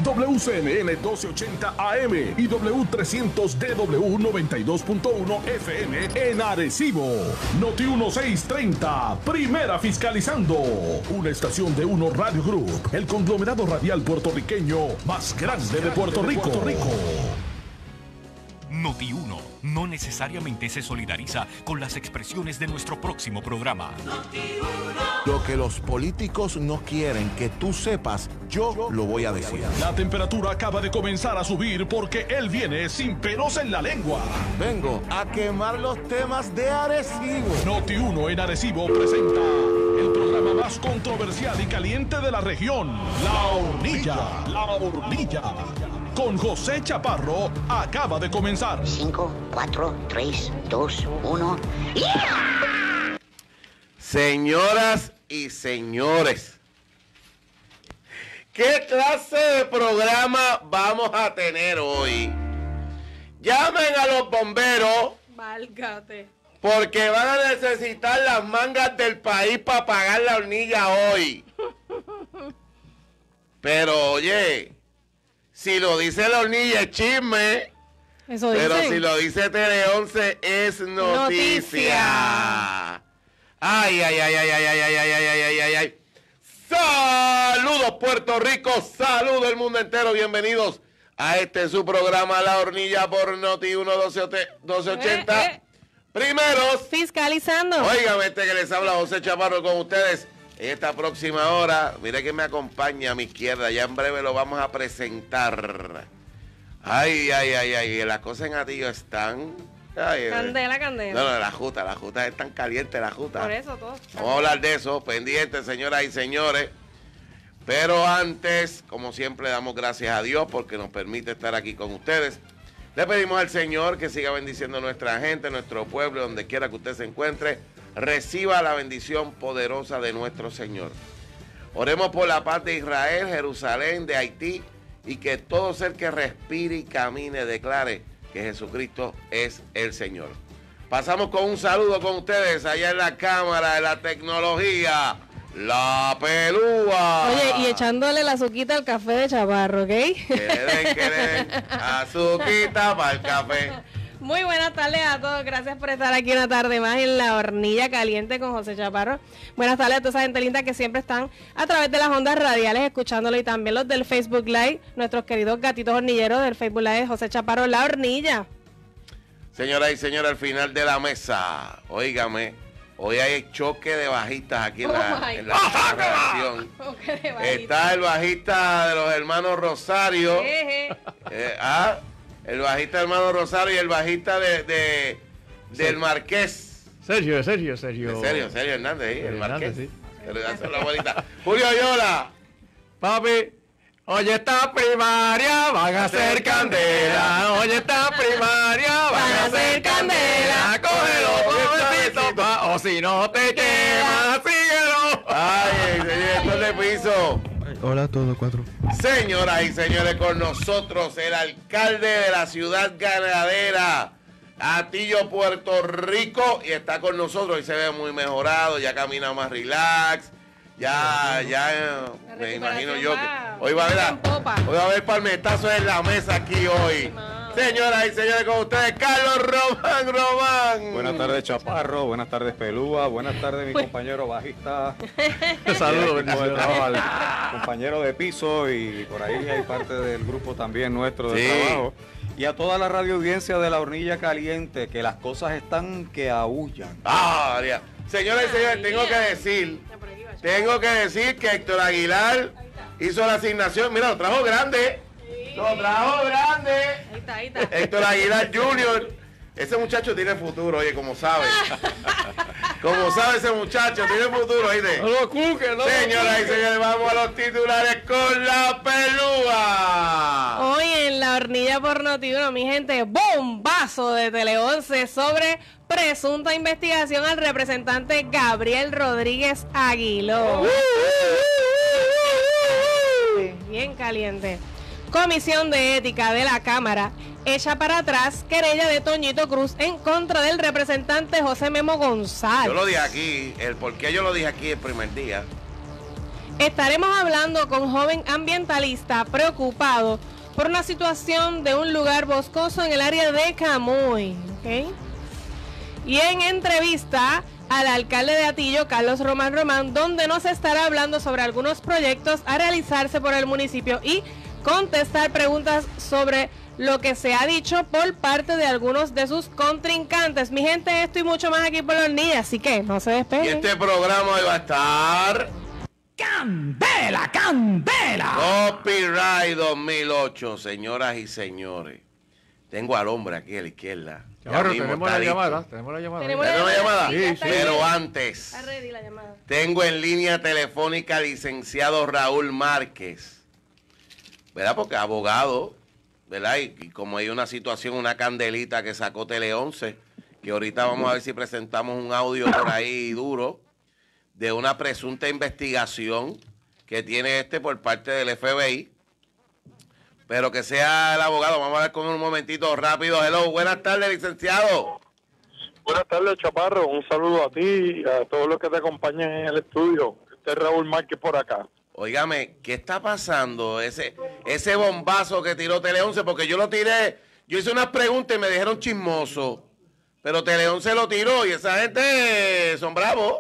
WCNN 1280 AM y W300DW 92.1 FM en Arecibo. Noti 1630, primera fiscalizando. Una estación de Uno Radio Group, el conglomerado radial puertorriqueño más grande de Puerto Rico. Noti 1 no necesariamente se solidariza con las expresiones de nuestro próximo programa. Lo que los políticos no quieren que tú sepas, yo lo voy a decir. La temperatura acaba de comenzar a subir porque él viene sin pelos en la lengua. Vengo a quemar los temas de Arecibo. Noti 1 en Arecibo presenta el programa más controversial y caliente de la región, La Hornilla. La Hornilla. Con José Chaparro, acaba de comenzar. 5, 4, 3, 2, 1. ¡Yeah! Señoras y señores, ¿qué clase de programa vamos a tener hoy? Llamen a los bomberos. Válgate. Porque van a necesitar las mangas del país para pagar la hornilla hoy. Pero oye, si lo dice la hornilla es chisme. Eso Pero dicen. si lo dice Tele 11 es noticia. Ay, ay, ay, ay, ay, ay, ay, ay, ay, ay, ay, ay. Saludos Puerto Rico, saludos el mundo entero, bienvenidos a este su programa La Hornilla por Noti 1 1280. Primeros. Fiscalizando. Óigame, este que les habla José Chaparro con ustedes. En esta próxima hora, mire que me acompaña a mi izquierda, ya en breve lo vamos a presentar. Ay, ay, ay, ay, las cosas en Atillo están... Ay, Candela, candela. no, la juta es tan caliente, la juta. Por eso todo. Vamos a hablar de eso, pendientes, señoras y señores. Pero antes, como siempre, damos gracias a Dios porque nos permite estar aquí con ustedes. Le pedimos al Señor que siga bendiciendo a nuestra gente, nuestro pueblo, donde quiera que usted se encuentre. Reciba la bendición poderosa de nuestro Señor. Oremos por la paz de Israel, Jerusalén, de Haití, y que todo ser que respire y camine declare que Jesucristo es el Señor. Pasamos con un saludo con ustedes allá en la cámara de la tecnología, La Pelúa. Oye, y echándole la azuquita al café de Chaparro, ¿ok? Que le den azuquita para el café. Muy buenas tardes a todos. Gracias por estar aquí una tarde más en La Hornilla Caliente con José Chaparro. Buenas tardes a toda esa gente linda que siempre están a través de las ondas radiales escuchándolo, y también los del Facebook Live, nuestros queridos gatitos hornilleros del Facebook Live de José Chaparro, La Hornilla. Señoras y señores, al final de la mesa, óigame, hoy hay choque de bajistas aquí en la redacción. Está el bajista de los hermanos Rosario. El bajista hermano Rosario y el bajista del Marqués. Sergio. De Sergio Hernández, ¿sí? El Marqués. Sí. Hace la abuelita. Julio Yola. Papi, oye esta primaria, van a hacer candela. Oye esta primaria, van a hacer candela. Cógelo, pobrecito, o si no te quemas, síguelo. Ay, señor, de piso. Hola a todos, 4. Señoras y señores, con nosotros el alcalde de la ciudad ganadera, Atillo, Puerto Rico, y está con nosotros y se ve muy mejorado, ya camina más relax, me imagino yo que hoy va a haber palmetazos en la mesa aquí hoy. Señoras y señores, con ustedes, Carlos Román. Buenas tardes, Chaparro. Buenas tardes, Pelúa. Buenas tardes, mi compañero bajista. Saludos, bendiciones. Al compañero de piso, y por ahí hay parte del grupo también nuestro de trabajo. Y a toda la radio audiencia de La Hornilla Caliente, que las cosas están que aúllan. Señoras y señores, tengo que decir que Héctor Aguilar hizo la asignación. Mira, lo trajo grande. Lo trajo grande. Ahí está. Héctor Aguilar Jr. Ese muchacho tiene futuro, oye, como sabe. Como sabe ese muchacho, tiene futuro, oíste. No lo cuques, no. Señoras y señores, vamos a los titulares con La Pelúa. Hoy en La Hornilla por Noti1, mi gente, bombazo de Tele 11 sobre presunta investigación al representante Gabriel Rodríguez Aguiló. Bien caliente. Comisión de Ética de la Cámara echa para atrás querella de Toñito Cruz en contra del representante José Memo González. Yo lo dije aquí, el por qué yo lo dije aquí el primer día. Estaremos hablando con joven ambientalista preocupado por una situación de un lugar boscoso en el área de Camuy. ¿Okay? Y en entrevista al alcalde de Atillo, Carlos Román, donde nos estará hablando sobre algunos proyectos a realizarse por el municipio y contestar preguntas sobre lo que se ha dicho por parte de algunos de sus contrincantes. Mi gente, esto y mucho más aquí por la hornilla, así que no se despeguen. Y este programa hoy va a estar... ¡Candela, candela! Copyright 2008, señoras y señores. Tengo al hombre aquí a la izquierda. Claro, Ya mismo tenemos está la listo. llamada. Tenemos la llamada. Tenemos ¿Tenemos la llamada? Sí, sí. Pero antes, Está ready la llamada. tengo en línea telefónica al licenciado Raúl Márquez, ¿verdad? Porque abogado, ¿verdad? Y como hay una situación, una candelita que sacó Tele 11, que ahorita vamos a ver si presentamos un audio por ahí duro, de una presunta investigación que tiene por parte del FBI, pero que sea el abogado. Vamos a hablar con él un momentito rápido. Hello, buenas tardes, licenciado. Buenas tardes, Chaparro. Un saludo a ti y a todos los que te acompañan en el estudio. Este es Raúl Márquez por acá. Óigame, ¿qué está pasando? Ese bombazo que tiró Tele 11, porque yo lo tiré, yo hice unas preguntas y me dijeron chismoso, pero Tele 11 lo tiró y esa gente son bravos.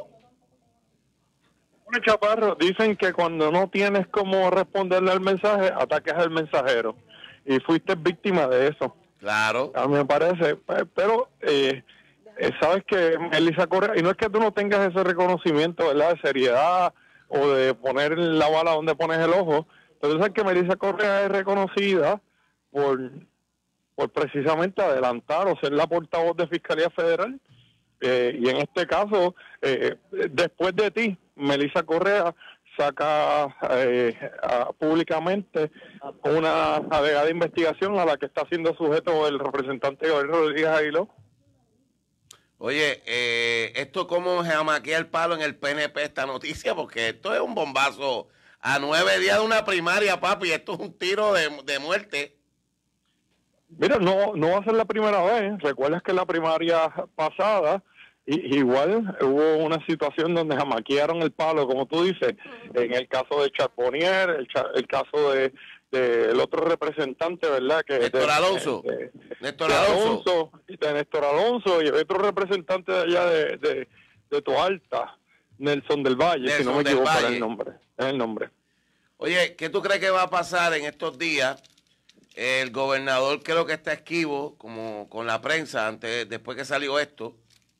Bueno, Chaparro, dicen que cuando no tienes cómo responderle al mensaje, ataques al mensajero. Y fuiste víctima de eso. Claro. A mí me parece. Pero, sabes que Melissa Correa, y no es que tú no tengas ese reconocimiento, ¿verdad? De seriedad o de poner la bala donde pones el ojo, pero sabes que Melissa Correa es reconocida por precisamente adelantar o ser la portavoz de Fiscalía Federal. Y en este caso, después de ti, Melissa Correa saca públicamente una alegada investigación a la que está siendo sujeto el representante Gabriel Rodríguez Aguiló. Oye, esto cómo se amaquea el palo en el PNP esta noticia, porque esto es un bombazo a 9 días de una primaria, papi, esto es un tiro de muerte. Mira, no va a ser la primera vez. Recuerdas que en la primaria pasada igual hubo una situación donde jamaquearon el palo, como tú dices, en el caso de Charbonnier, el caso del otro representante, ¿verdad? Que Néstor Alonso. Néstor Alonso y el otro representante de allá de Toalta, Nelson del Valle, si no me equivoco, es el nombre. Oye, ¿qué tú crees que va a pasar en estos días? El gobernador creo que está esquivo, como con la prensa, después que salió esto.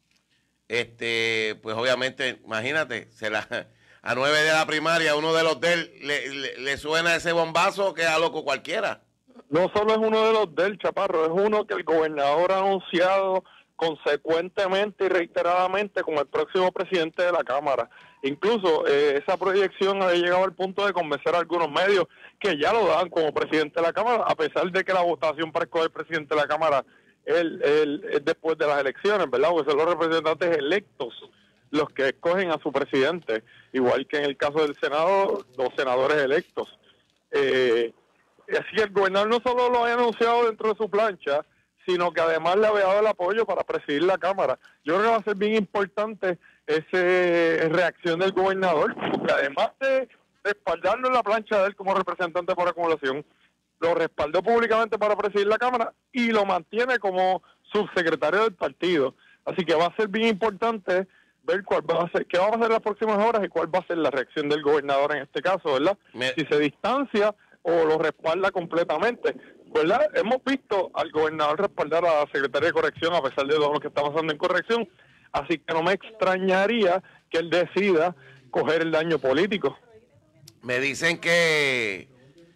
Pues obviamente, imagínate, a 9 de la primaria, uno de los de él le suena ese bombazo que a loco cualquiera. No solo es uno de los del Chaparro, es uno que el gobernador ha anunciado consecuentemente y reiteradamente como el próximo presidente de la Cámara. Incluso esa proyección ha llegado al punto de convencer a algunos medios que ya lo dan como presidente de la Cámara, a pesar de que la votación para escoger presidente de la Cámara es después de las elecciones, ¿verdad? Porque son los representantes electos los que escogen a su presidente, igual que en el caso del Senado, los senadores electos. Así que el gobernador no solo lo ha anunciado dentro de su plancha, sino que además le había dado el apoyo para presidir la Cámara. Yo creo que va a ser bien importante esa reacción del gobernador, porque además de respaldarlo en la plancha de él como representante por acumulación, lo respaldó públicamente para presidir la Cámara y lo mantiene como subsecretario del partido. Así que va a ser bien importante ver qué va a hacer las próximas horas y cuál va a ser la reacción del gobernador en este caso, ¿verdad? Si se distancia o lo respalda completamente, ¿verdad? Hemos visto al gobernador respaldar a la secretaria de Corrección a pesar de todo lo que está pasando en Corrección, así que no me extrañaría que él decida coger el daño político. Me dicen que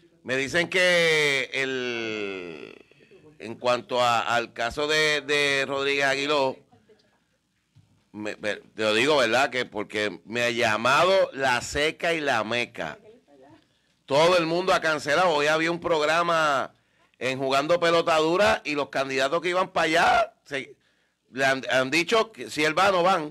en cuanto al caso de Rodríguez Aguiló, te lo digo, ¿verdad? Que porque me ha llamado la seca y la meca. Todo el mundo ha cancelado. Hoy había un programa en Jugando Pelota Dura y los candidatos que iban para allá le han dicho que si él va, no van.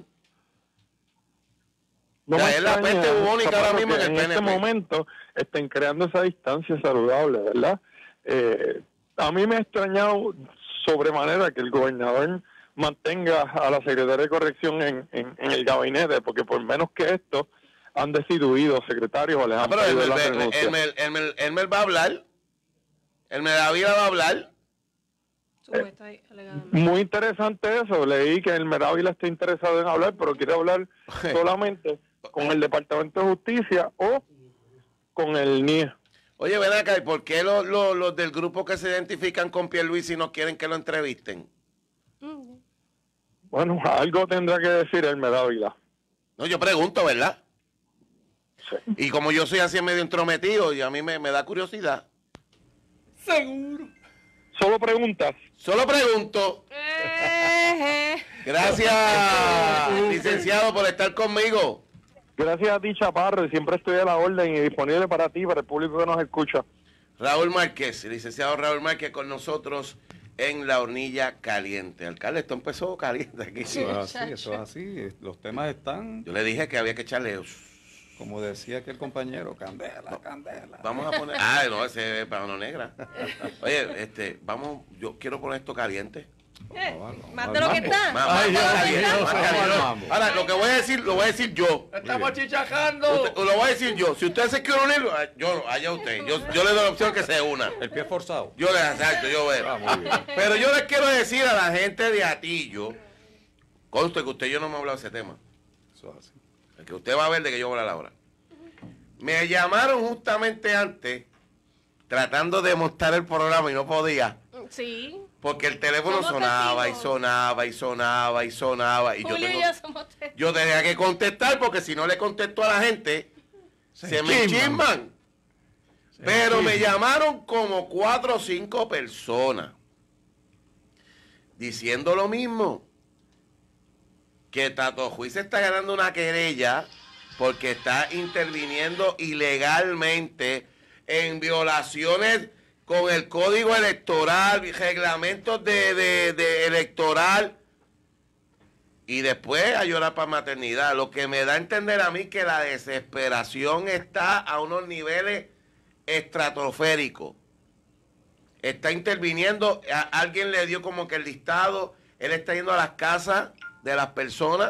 No es la peste bubónica ahora mismo en el PNP. En este momento estén creando esa distancia saludable, ¿verdad? A mí me ha extrañado sobremanera que el gobernador mantenga a la secretaria de Corrección en el gabinete, porque por menos que esto, han destituido secretarios o les han Pero pedido la renuncia. Elmer va a hablar. Elmer Ávila va a hablar. Muy interesante eso. Leí que el Ávila está interesado en hablar, pero quiere hablar solamente con el Departamento de Justicia o con el NIE. Oye, ven acá, ¿y por qué los del grupo que se identifican con Pierluisi no quieren que lo entrevisten? Bueno, algo tendrá que decir el Ávila. No, yo pregunto, ¿verdad? Sí. Y como yo soy así medio entrometido, y a mí me da curiosidad. Seguro. Solo preguntas. Solo pregunto. Gracias, licenciado, por estar conmigo. Gracias a ti, Chaparro, y siempre estoy a la orden y disponible para ti, para el público que nos escucha. Raúl Márquez, el licenciado Raúl Márquez con nosotros en La Hornilla Caliente. Alcalde, esto empezó caliente aquí. Eso es así. Los temas están, Yo le dije que había que echarle... como decía aquel compañero, candela, candela. Vamos a poner... no, ese es Pagano Negra. Oye, vamos, yo quiero poner esto caliente. Más de lo que está. Más caliente. Ahora, lo voy a decir yo. Estamos chichajando. Lo voy a decir yo. Si usted se quiere unir, allá usted. Yo le doy la opción que se una. El pie forzado. Yo veo. Muy bien. Pero yo les quiero decir a la gente de Atillo, conste que usted y yo no hemos hablado de ese tema. Eso es así. El que usted va a ver de que yo voy a hablar ahora. Me llamaron justamente antes, tratando de montar el programa y no podía. Sí. Porque el teléfono Somos sonaba testigos. y sonaba y sonaba y sonaba. Y Julio y yo somos testigos. yo tenía que contestar porque si no le contesto a la gente, se me chisman. Pero me llamaron como 4 o 5 personas diciendo lo mismo. Que Tato Juiz está ganando una querella porque está interviniendo ilegalmente en violaciones con el código electoral, reglamentos de electoral, y después a llorar para maternidad. Lo que me da a entender a mí que la desesperación está a unos niveles estratosféricos. Está interviniendo, alguien le dio como que el listado, él está yendo a las casas de las personas,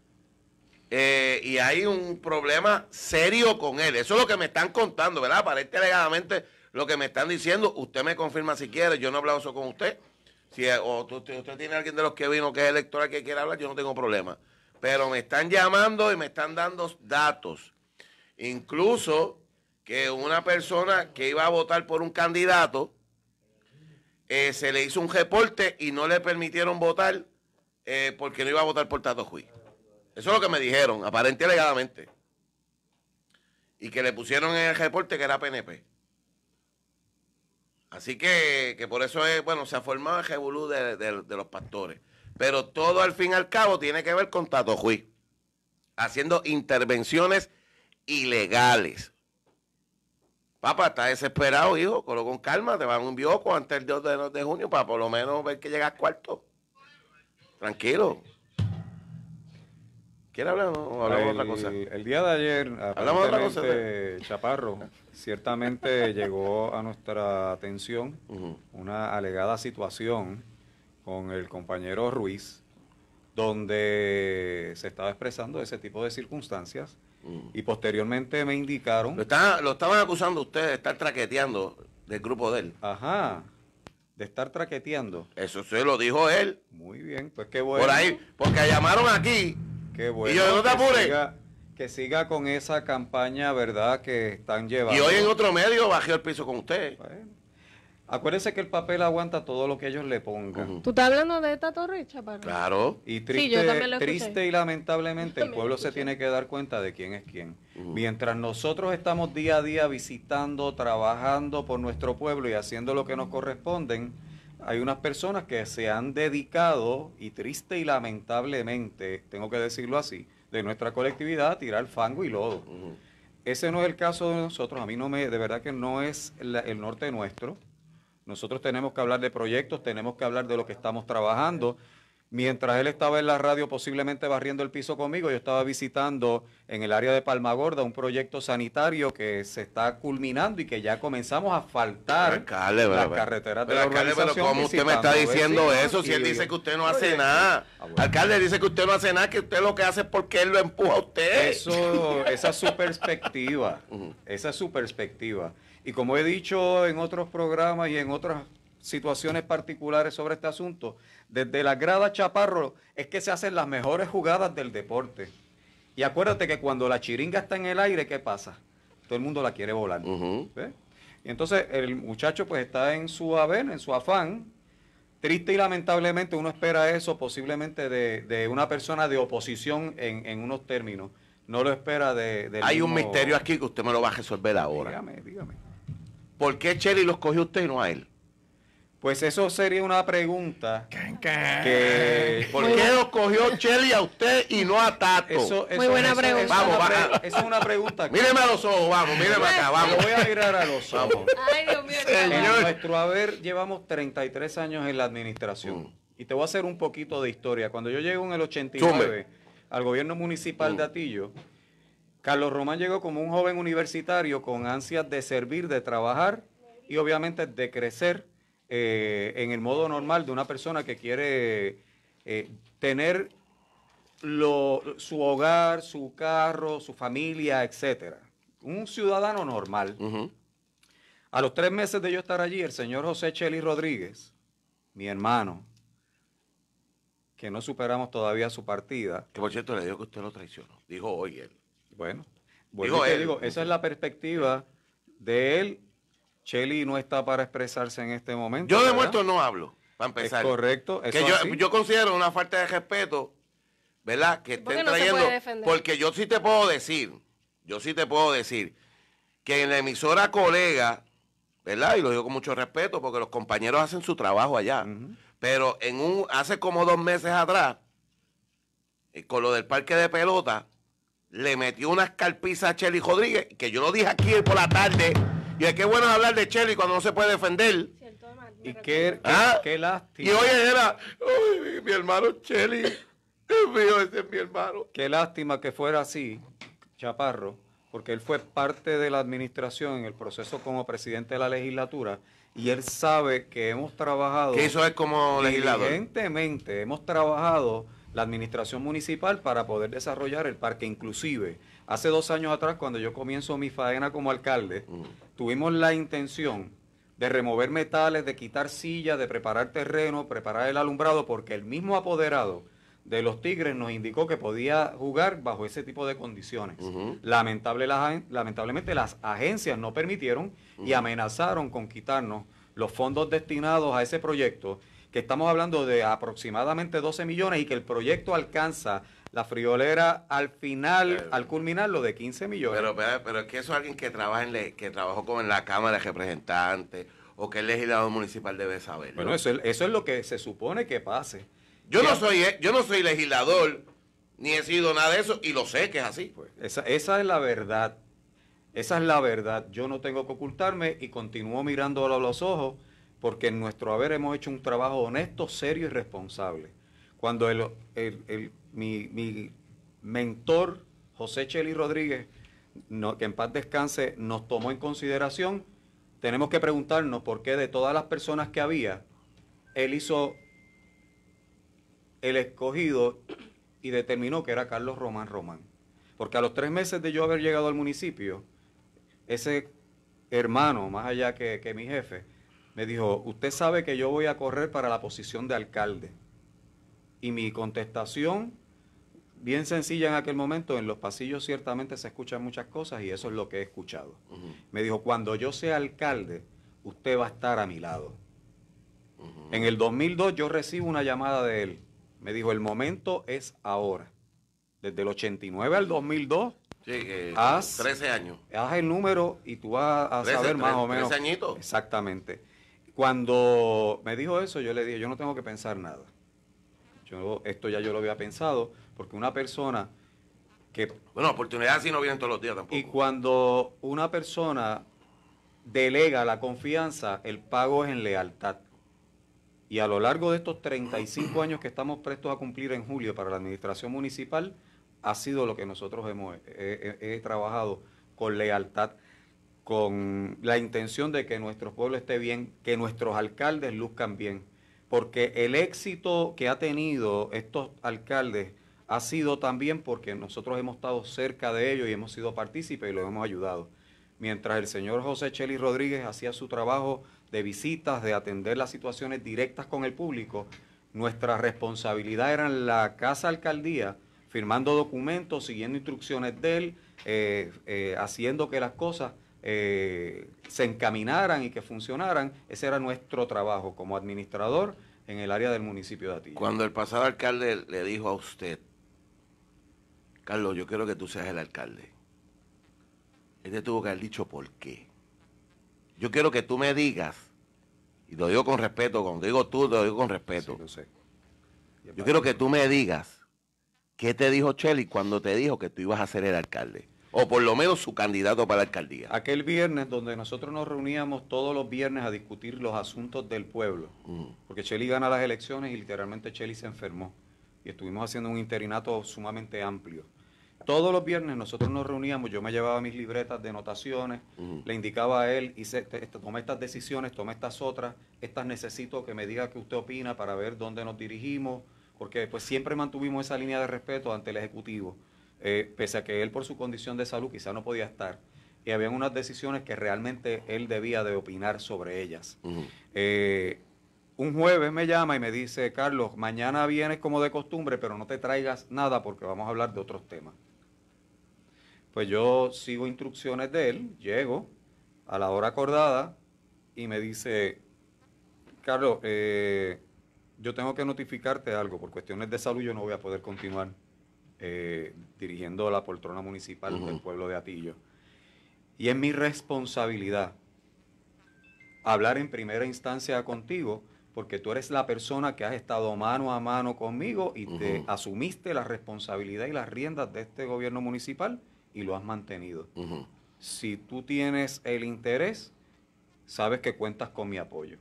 y hay un problema serio con él. Eso es lo que me están contando, ¿verdad? Aparente alegadamente lo que me están diciendo. Usted me confirma si quiere, yo no he hablado eso con usted. Si usted tiene alguien de los que vino que es electoral que quiere hablar, yo no tengo problema. Pero me están llamando y me están dando datos. Incluso que una persona que iba a votar por un candidato, se le hizo un reporte y no le permitieron votar porque no iba a votar por Tato Juiz. Eso es lo que me dijeron, aparente alegadamente. Y que le pusieron en el reporte que era PNP. Así que por eso es, bueno, se ha formado el revolú de los pastores. Pero todo al fin y al cabo tiene que ver con Tato Juiz, haciendo intervenciones ilegales. Papá, está desesperado, hijo, colo con calma, te van un bioco antes del 2 de junio para por lo menos ver que llegas cuarto. Tranquilo. ¿Quiere hablar o hablamos de otra cosa? El día de ayer, ¿Hablamos de otra cosa? Chaparro, ciertamente llegó a nuestra atención una alegada situación con el compañero Ruiz, donde se estaba expresando ese tipo de circunstancias, y posteriormente me indicaron... Lo estaban acusando ustedes de estar traqueteando del grupo de él. Ajá, de estar traqueteando. Eso se lo dijo él. Muy bien, pues qué bueno. Por ahí, porque llamaron aquí. Qué bueno. Y yo, no te apures. Que siga con esa campaña, ¿verdad?, que están llevando. Y hoy en otro medio bajé el piso con usted. Bueno, acuérdense que el papel aguanta todo lo que ellos le pongan. ¿Tú estás hablando de Tato Ruiz, Chaparro? Claro. Y Sí, yo también lo escuché. triste y lamentablemente el También pueblo lo se escuché. tiene que dar cuenta de quién es quién. Mientras nosotros estamos día a día visitando, trabajando por nuestro pueblo y haciendo lo que nos corresponden, hay unas personas que se han dedicado, y triste y lamentablemente, tengo que decirlo así, de nuestra colectividad a tirar fango y lodo. Ese no es el caso de nosotros. A mí de verdad que no es el norte nuestro. Nosotros tenemos que hablar de proyectos, tenemos que hablar de lo que estamos trabajando. Mientras él estaba en la radio posiblemente barriendo el piso conmigo, yo estaba visitando en el área de Palmagorda un proyecto sanitario que se está culminando y que ya comenzamos a asfaltar alcalde, las carreteras de la alcalde, urbanización. pero ¿cómo usted me está diciendo vecinos eso si él dice que usted no hace Oye, nada? bueno. Alcalde dice que usted no hace nada, que usted lo que hace es porque él lo empuja a usted. Esa es su perspectiva. Esa es su perspectiva. Y como he dicho en otros programas y en otras situaciones particulares sobre este asunto, desde la grada Chaparro es que se hacen las mejores jugadas del deporte. Y acuérdate que cuando la chiringa está en el aire, ¿qué pasa? Todo el mundo la quiere volar. ¿Ves? Y entonces el muchacho pues está en su haber, en su afán. Triste y lamentablemente uno espera eso posiblemente de una persona de oposición en unos términos. No lo espera de Hay un misterio aquí que usted me lo va a resolver ahora. Dígame. ¿Por qué Chely los cogió a usted y no a él? Pues eso sería una pregunta ¿Por qué los cogió Chely a usted y no a Tato? Muy buena pregunta. Esa es una pregunta. Míreme a los ojos, vamos, míreme acá, vamos. Lo voy a mirar a los ojos. Ay, Dios mío. En nuestro haber llevamos 33 años en la administración. Y te voy a hacer un poquito de historia. Cuando yo llego en el 89 al gobierno municipal de Atillo, Carlos Román llegó como un joven universitario con ansias de servir, de trabajar y obviamente de crecer en el modo normal de una persona que quiere tener su hogar, su carro, su familia, etcétera. Un ciudadano normal. A los 3 meses de yo estar allí, el señor José Chely Rodríguez, mi hermano, que no superamos todavía su partida. Que por cierto le digo que usted lo traicionó. Dijo hoy él. Bueno, Digo, esa es la perspectiva de él. Chely no está para expresarse en este momento. Yo de ¿verdad? muerto no hablo, para empezar. Es correcto. Que yo considero una falta de respeto, ¿verdad? Que estén no se trayendo. puede defender. Porque yo sí te puedo decir que en la emisora colega, ¿verdad? Y lo digo con mucho respeto porque los compañeros hacen su trabajo allá. Pero hace como 2 meses atrás, con lo del parque de pelota, le metió unas carpizas a Chely Rodríguez, que yo lo dije aquí por la tarde. Y es que bueno es hablar de Chely cuando no se puede defender. Y qué lástima. Y oye, ay, mi hermano Chely, Dios mío, ese es mi hermano. Qué lástima que fuera así, Chaparro, porque él fue parte de la administración en el proceso como presidente de la legislatura y él sabe que hemos trabajado... Que eso es como legislador. Diligentemente, hemos trabajado la administración municipal para poder desarrollar el parque. Inclusive, hace 2 años atrás, cuando yo comienzo mi faena como alcalde, tuvimos la intención de remover metales, de quitar sillas, de preparar terreno, preparar el alumbrado, porque el mismo apoderado de los Tigres nos indicó que podía jugar bajo ese tipo de condiciones. Lamentablemente las agencias no permitieron y amenazaron con quitarnos los fondos destinados a ese proyecto, que estamos hablando de aproximadamente 12 millones y que el proyecto alcanza la friolera al final, al culminarlo, de 15 millones. Pero es que eso es alguien que trabajó como en la Cámara de Representantes o que el legislador municipal debe saber. Bueno, eso es lo que se supone que pase. Yo no soy legislador, ni he sido nada de eso, y lo sé que es así. Pues, esa es la verdad. Esa es la verdad. Yo no tengo que ocultarme y continúo mirándolo a los ojos, porque en nuestro haber hemos hecho un trabajo honesto, serio y responsable. Cuando mi mentor, José Chely Rodríguez, que en paz descanse, nos tomó en consideración, tenemos que preguntarnos por qué de todas las personas que había, él hizo el escogido y determinó que era Carlos Román. Porque a los 3 meses de yo haber llegado al municipio, ese hermano, más allá que mi jefe, me dijo, usted sabe que yo voy a correr para la posición de alcalde. Y mi contestación, bien sencilla en aquel momento, en los pasillos ciertamente se escuchan muchas cosas y eso es lo que he escuchado. Me dijo, cuando yo sea alcalde, usted va a estar a mi lado. En el 2002 yo recibo una llamada de él. Me dijo, el momento es ahora. Desde el 89 al 2002. Sí, 13 años. Haz el número y tú vas a saber más o menos. 13 añitos. Exactamente. Cuando me dijo eso, yo le dije, yo no tengo que pensar nada. Esto ya yo lo había pensado, porque una persona que... Bueno, oportunidades sí no vienen todos los días tampoco. Y cuando una persona delega la confianza, el pago es en lealtad. Y a lo largo de estos 35 años que estamos prestos a cumplir en julio para la administración municipal, ha sido lo que nosotros he trabajado con lealtad, con la intención de que nuestro pueblo esté bien, que nuestros alcaldes luzcan bien, porque el éxito que ha tenido estos alcaldes ha sido también porque nosotros hemos estado cerca de ellos y hemos sido partícipes y los hemos ayudado. Mientras el señor José Chely Rodríguez hacía su trabajo de visitas, de atender las situaciones directas con el público, nuestra responsabilidad era en la Casa Alcaldía, firmando documentos, siguiendo instrucciones de él, haciendo que las cosas se encaminaran y que funcionaran. Ese era nuestro trabajo como administrador en el área del municipio de Atillo. Cuando el pasado alcalde le dijo a usted, Carlos, yo quiero que tú seas el alcalde, él te tuvo que haber dicho por qué. Yo quiero que tú me digas, y lo digo con respeto, cuando digo tú, lo digo con respeto. Sí, lo sé. Yo quiero que tú me digas qué te dijo Chely cuando te dijo que tú ibas a ser el alcalde, o por lo menos su candidato para la alcaldía. Aquel viernes donde nosotros nos reuníamos todos los viernes a discutir los asuntos del pueblo, porque Chely gana las elecciones y literalmente Chely se enfermó, y estuvimos haciendo un interinato sumamente amplio. Todos los viernes nosotros nos reuníamos, yo me llevaba mis libretas de anotaciones, le indicaba a él, tomé estas decisiones, tomé estas otras, estas necesito que me diga qué usted opina para ver dónde nos dirigimos, porque pues siempre mantuvimos esa línea de respeto ante el Ejecutivo, pese a que él por su condición de salud quizá no podía estar, y habían unas decisiones que realmente él debía de opinar sobre ellas. Un jueves me llama y me dice, Carlos, mañana vienes como de costumbre, pero no te traigas nada porque vamos a hablar de otros temas. Pues yo sigo instrucciones de él, llego a la hora acordada y me dice, Carlos, yo tengo que notificarte algo, por cuestiones de salud yo no voy a poder continuar dirigiendo la poltrona municipal del pueblo de Atillo. Y es mi responsabilidad hablar en primera instancia contigo, porque tú eres la persona que has estado mano a mano conmigo y te asumiste la responsabilidad y las riendas de este gobierno municipal y lo has mantenido. Si tú tienes el interés, sabes que cuentas con mi apoyo.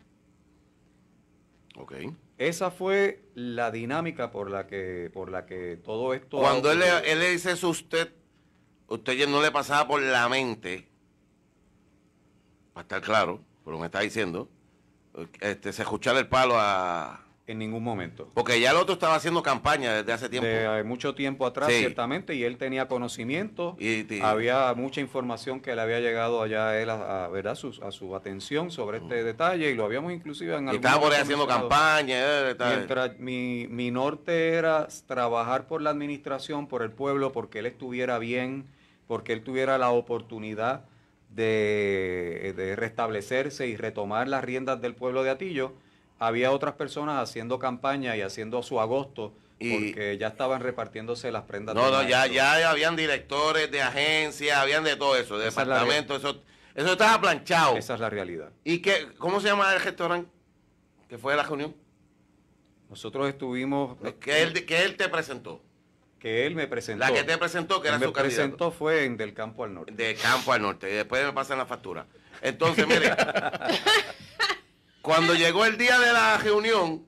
Esa fue la dinámica por la que todo esto... Cuando él le dice eso a usted ya no le pasaba por la mente, para estar claro, por lo que me está diciendo, se escuchara el palo a... En ningún momento. Porque ya el otro estaba haciendo campaña desde hace tiempo. De mucho tiempo atrás, sí, ciertamente, y él tenía conocimiento. Había mucha información que le había llegado allá a él, ¿verdad? A su atención sobre este detalle, y lo habíamos inclusive en algún momento. Estaba por ahí haciendo campaña. Mientras mi norte era trabajar por la administración, por el pueblo, porque él estuviera bien, porque él tuviera la oportunidad de restablecerse y retomar las riendas del pueblo de Atillo. Había otras personas haciendo campaña y haciendo su agosto porque ya estaban repartiéndose las prendas. Ya habían directores de agencias, habían de todo eso, de departamentos, eso estaba planchado. Esa es la realidad. ¿Y cómo se llama el restaurante que fue de la reunión? Nosotros estuvimos... Que él te presentó. Que él me presentó. La que te presentó, que era su candidato. Me presentó fue en Del Campo al Norte. De Campo al Norte, y después me pasan la factura. Entonces, mire... Cuando llegó el día de la reunión,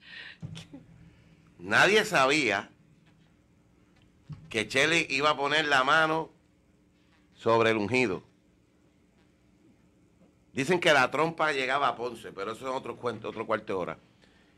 nadie sabía que Chely iba a poner la mano sobre el ungido. Dicen que la trompa llegaba a Ponce, pero eso es otro cuento, otro cuarto de hora.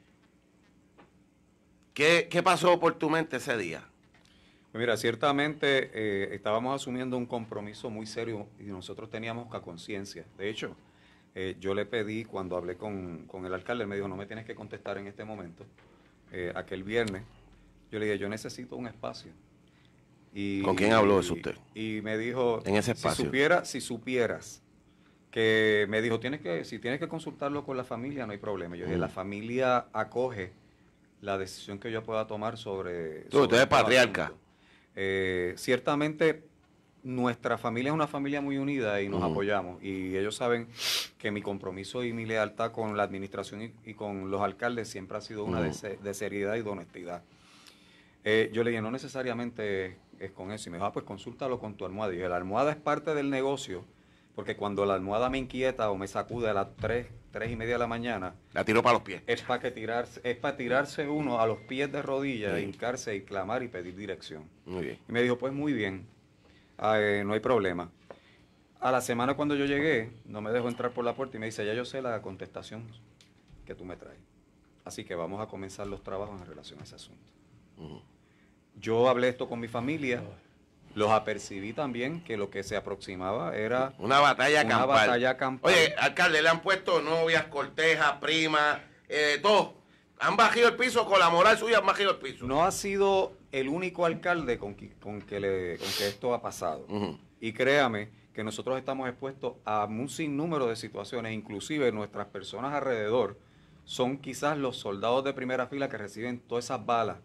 ¿Qué pasó por tu mente ese día? Pues mira, ciertamente estábamos asumiendo un compromiso muy serio y nosotros teníamos la conciencia. De hecho, yo le pedí, cuando hablé con el alcalde, él me dijo, no me tienes que contestar en este momento. Aquel viernes, yo le dije, yo necesito un espacio. ¿Con quién habló eso usted? Y me dijo, en ese espacio. Si supieras, que me dijo, si tienes que consultarlo con la familia, no hay problema. Yo dije, la familia acoge la decisión que yo pueda tomar sobre... Usted es patriarca. Ciertamente... Nuestra familia es una familia muy unida y nos apoyamos. Y ellos saben que mi compromiso y mi lealtad con la administración y con los alcaldes siempre ha sido una de seriedad y de honestidad. Yo le dije, no necesariamente es con eso. Y me dijo, pues consúltalo con tu almohada. Y dije, la almohada es parte del negocio, porque cuando la almohada me inquieta o me sacude a las 3:30 de la mañana, la tiro para los pies. Es para tirarse uno a los pies de rodillas, hincarse y clamar y pedir dirección. Muy bien. Y me dijo, pues muy bien, no hay problema. A la semana cuando yo llegué, no me dejó entrar por la puerta y me dice, ya yo sé la contestación que tú me traes. Así que vamos a comenzar los trabajos en relación a ese asunto. Yo hablé esto con mi familia, los apercibí también que lo que se aproximaba era una batalla campal. Oye, alcalde, le han puesto novias, cortejas, primas, todo. Han bajado el piso con la moral suya, han bajado el piso. No ha sido el único alcalde con que esto ha pasado. Y créame que nosotros estamos expuestos a un sinnúmero de situaciones, inclusive nuestras personas alrededor son quizás los soldados de primera fila que reciben todas esas balas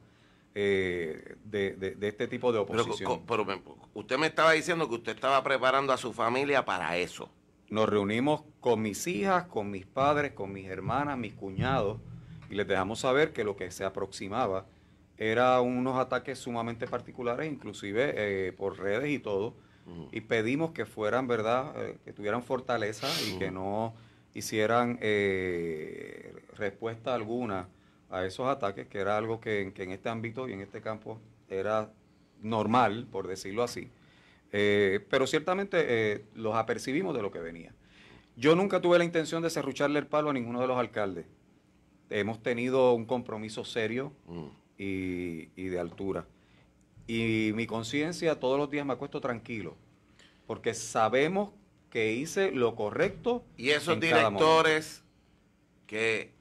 de este tipo de oposición. Pero usted me estaba diciendo que usted estaba preparando a su familia para eso. Nos reunimos con mis hijas, con mis padres, con mis hermanas, mis cuñados, y les dejamos saber que lo que se aproximaba era unos ataques sumamente particulares, inclusive por redes y todo, y pedimos que fueran, ¿verdad?, que tuvieran fortaleza y que no hicieran respuesta alguna a esos ataques, que era algo que en este ámbito y en este campo era normal, por decirlo así. Pero ciertamente los apercibimos de lo que venía. Yo nunca tuve la intención de serrucharle el palo a ninguno de los alcaldes. Hemos tenido un compromiso serio y de altura. Y mi conciencia todos los días me acuesto tranquilo, porque sabemos que hice lo correcto. Y esos directores que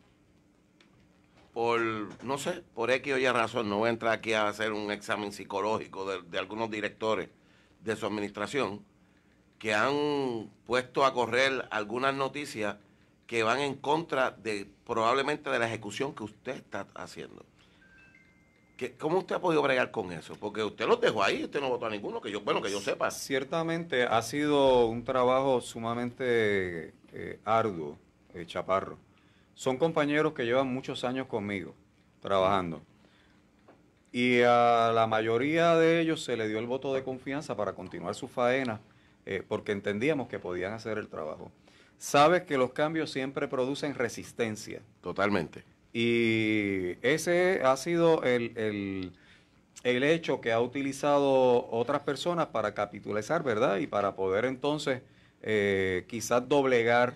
no sé, por X o Y razón, no voy a entrar aquí a hacer un examen psicológico de algunos directores de su administración, que han puesto a correr algunas noticias que van en contra probablemente de la ejecución que usted está haciendo. ¿Cómo usted ha podido bregar con eso? Porque usted los dejó ahí, usted no votó a ninguno, que yo sepa. Ciertamente ha sido un trabajo sumamente arduo, Chaparro. Son compañeros que llevan muchos años conmigo, trabajando. Y a la mayoría de ellos se le dio el voto de confianza para continuar su faena, porque entendíamos que podían hacer el trabajo. Sabes que los cambios siempre producen resistencia. Totalmente. Y ese ha sido el hecho que ha utilizado otras personas para capitalizar, ¿verdad? Y para poder entonces quizás doblegar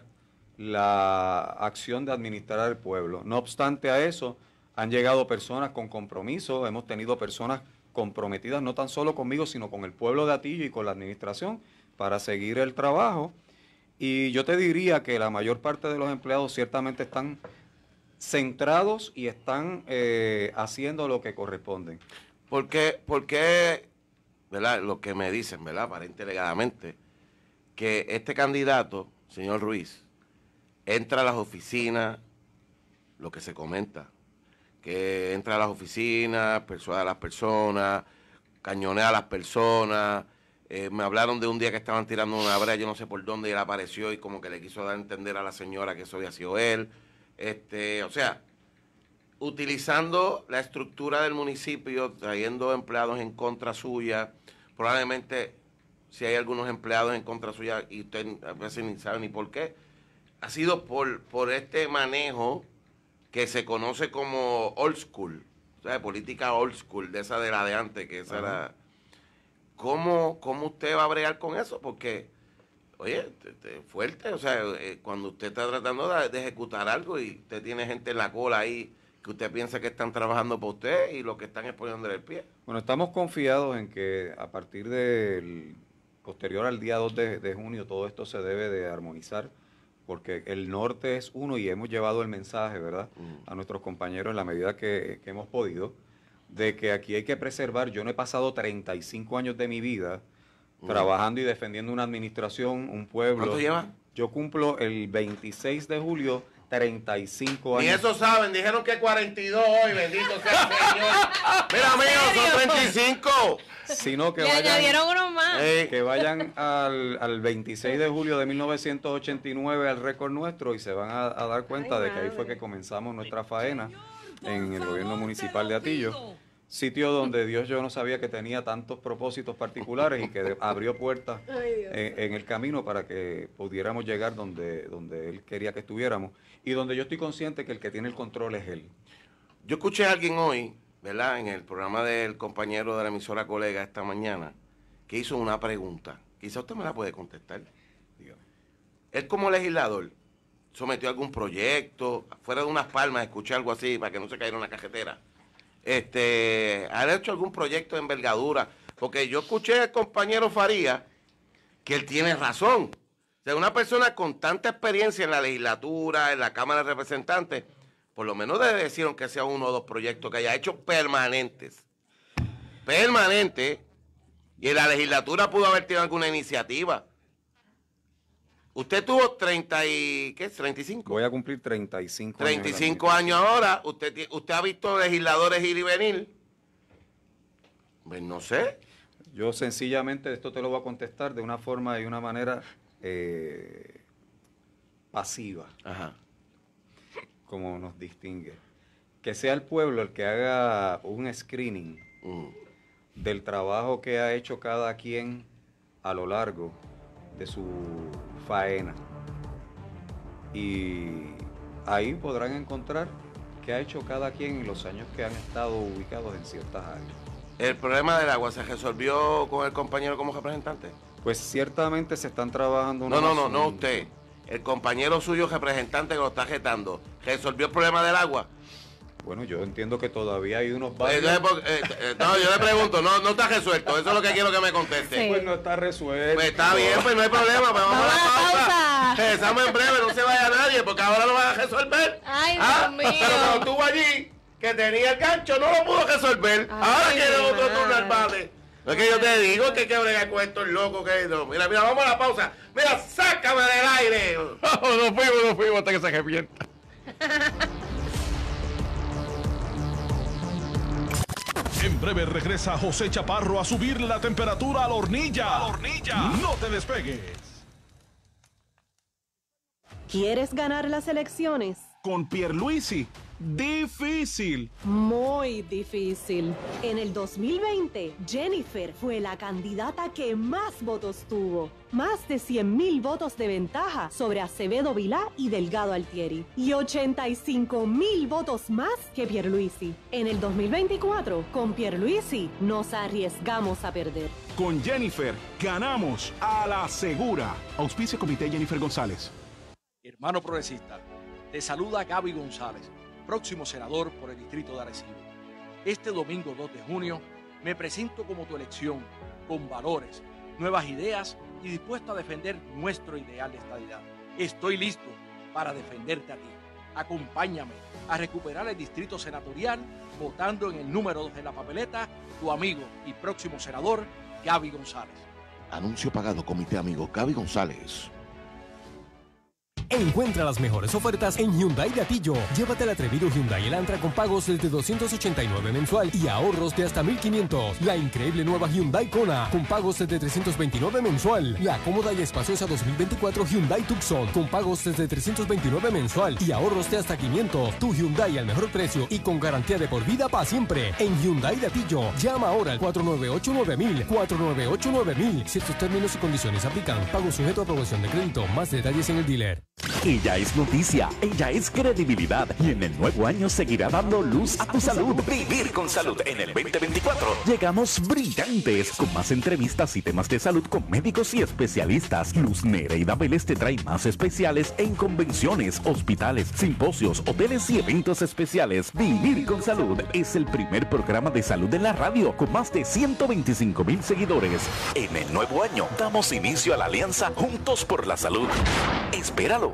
la acción de administrar el pueblo. No obstante a eso, han llegado personas con compromiso, hemos tenido personas comprometidas no tan solo conmigo, sino con el pueblo de Atillo y con la administración para seguir el trabajo. Y yo te diría que la mayor parte de los empleados ciertamente están centrados y están haciendo lo que corresponde. ¿Por qué, verdad, lo que me dicen, verdad, aparente alegadamente, que este candidato, señor Ruiz, entra a las oficinas, lo que se comenta, que entra a las oficinas, persuade a las personas, cañonea a las personas? Me hablaron de un día que estaban tirando una brea, yo no sé por dónde, y él apareció y como que le quiso dar a entender a la señora que eso había sido él. O sea, utilizando la estructura del municipio, trayendo empleados en contra suya, probablemente si hay algunos empleados en contra suya y usted a veces ni sabe ni por qué, ha sido por este manejo que se conoce como old school, o sea, política old school, de esa de la de antes, que esa era... ¿Cómo usted va a bregar con eso? Porque, oye, fuerte, o sea, cuando usted está tratando de ejecutar algo y usted tiene gente en la cola ahí que usted piensa que están trabajando por usted y lo que están es poniéndole el pie. Bueno, estamos confiados en que a partir del posterior al día 2 de junio todo esto se debe de armonizar, porque el norte es uno y hemos llevado el mensaje, ¿verdad?, a nuestros compañeros en la medida que hemos podido, de que aquí hay que preservar. Yo no he pasado 35 años de mi vida trabajando y defendiendo una administración, un pueblo. ¿Cuánto lleva? Yo cumplo el 26 de julio 35 años. Ni eso saben, dijeron que 42 hoy, bendito sea el Señor. Mira, mío, son 35. Sino que le añadieron unos más. Que vayan al 26 de julio de 1989 al récord nuestro y se van a dar cuenta de que ahí fue que comenzamos nuestra faena en el gobierno municipal de Atillo. sitio donde Dios yo no sabía que tenía tantos propósitos particulares y que abrió puertas en el camino para que pudiéramos llegar donde Él quería que estuviéramos y donde yo estoy consciente que el que tiene el control es Él. Yo escuché a alguien hoy, ¿verdad?, en el programa del compañero de la emisora Colega esta mañana, que hizo una pregunta. Quizá usted me la puede contestar. Dígame. Él como legislador sometió algún proyecto, fuera de Unas Palmas, escuché algo así para que no se caiga en una cajetera. ¿Ha hecho algún proyecto de envergadura? Porque yo escuché al compañero Farías que él tiene razón. O sea, una persona con tanta experiencia en la legislatura, en la Cámara de Representantes, por lo menos debe decir aunque sea 1 o 2 proyectos que haya hecho permanentes. Permanentes. Y en la legislatura pudo haber tenido alguna iniciativa. Usted tuvo 35. Voy a cumplir 35 años. 35 años ahora. Usted ha visto legisladores ir y venir. Pues no sé. Yo sencillamente esto te lo voy a contestar de una forma y una manera pasiva. Ajá. Como nos distingue. Que sea el pueblo el que haga un screening del trabajo que ha hecho cada quien a lo largo de su faena. Y ahí podrán encontrar qué ha hecho cada quien en los años que han estado ubicados en ciertas áreas. ¿El problema del agua se resolvió con el compañero como representante? Pues ciertamente se están trabajando... No usted. El compañero suyo representante que lo está jetando, ¿resolvió el problema del agua? Bueno, yo entiendo que todavía hay unos No, yo le pregunto, no está resuelto, eso es lo que quiero que me conteste. Sí. Pues no está resuelto. Pues está bien, pues no hay problema, pues vamos a la pausa. Regresamos en breve, no se vaya nadie, porque ahora lo van a resolver. Ay, Dios mío. Pero cuando estuvo allí, que tenía el gancho, no lo pudo resolver. Ahora quiere otro turno al bate. No es que yo te digo que hay que bregar con estos locos que no. Mira, vamos a la pausa. Mira, sácame del aire. No fuimos hasta que se arrepienta. En breve regresa José Chaparro a subir la temperatura a la hornilla. No te despegues. ¿Quieres ganar las elecciones? Con Pierluisi, difícil. Muy difícil. En el 2020, Jennifer fue la candidata que más votos tuvo. Más de 100,000 votos de ventaja sobre Acevedo Vilá y Delgado Altieri. Y 85,000 votos más que Pierluisi. En el 2024, con Pierluisi, nos arriesgamos a perder. Con Jennifer, ganamos a la segura. Auspicia Comité Jennifer González. Hermano progresista, te saluda Gaby González, próximo senador por el distrito de Arecibo. Este domingo 2 de junio me presento como tu elección, con valores, nuevas ideas y dispuesto a defender nuestro ideal de estadidad. Estoy listo para defenderte a ti. Acompáñame a recuperar el distrito senatorial votando en el número 2 de la papeleta, tu amigo y próximo senador, Gaby González. Anuncio pagado, Comité Amigo Gaby González. Encuentra las mejores ofertas en Hyundai de Atillo. Llévate el atrevido Hyundai Elantra con pagos desde $289 mensual y ahorros de hasta $1,500. La increíble nueva Hyundai Kona con pagos desde $329 mensual. La cómoda y espaciosa 2024 Hyundai Tucson con pagos desde $329 mensual y ahorros de hasta $500. Tu Hyundai al mejor precio y con garantía de por vida para siempre. En Hyundai de Atillo. Llama ahora al 498-9000. 498-9000. Ciertos términos y condiciones aplican. Pago sujeto a aprobación de crédito. Más detalles en el dealer. Ella es noticia, ella es credibilidad y en el nuevo año seguirá dando luz a tu salud. Vivir con salud en el 2024. Llegamos brillantes con más entrevistas y temas de salud con médicos y especialistas. Luz Nereida Vélez te trae más especiales en convenciones, hospitales, simposios, hoteles y eventos especiales. Vivir con salud es el primer programa de salud en la radio con más de 125,000 seguidores. En el nuevo año damos inicio a la alianza Juntos por la Salud. Espéralo.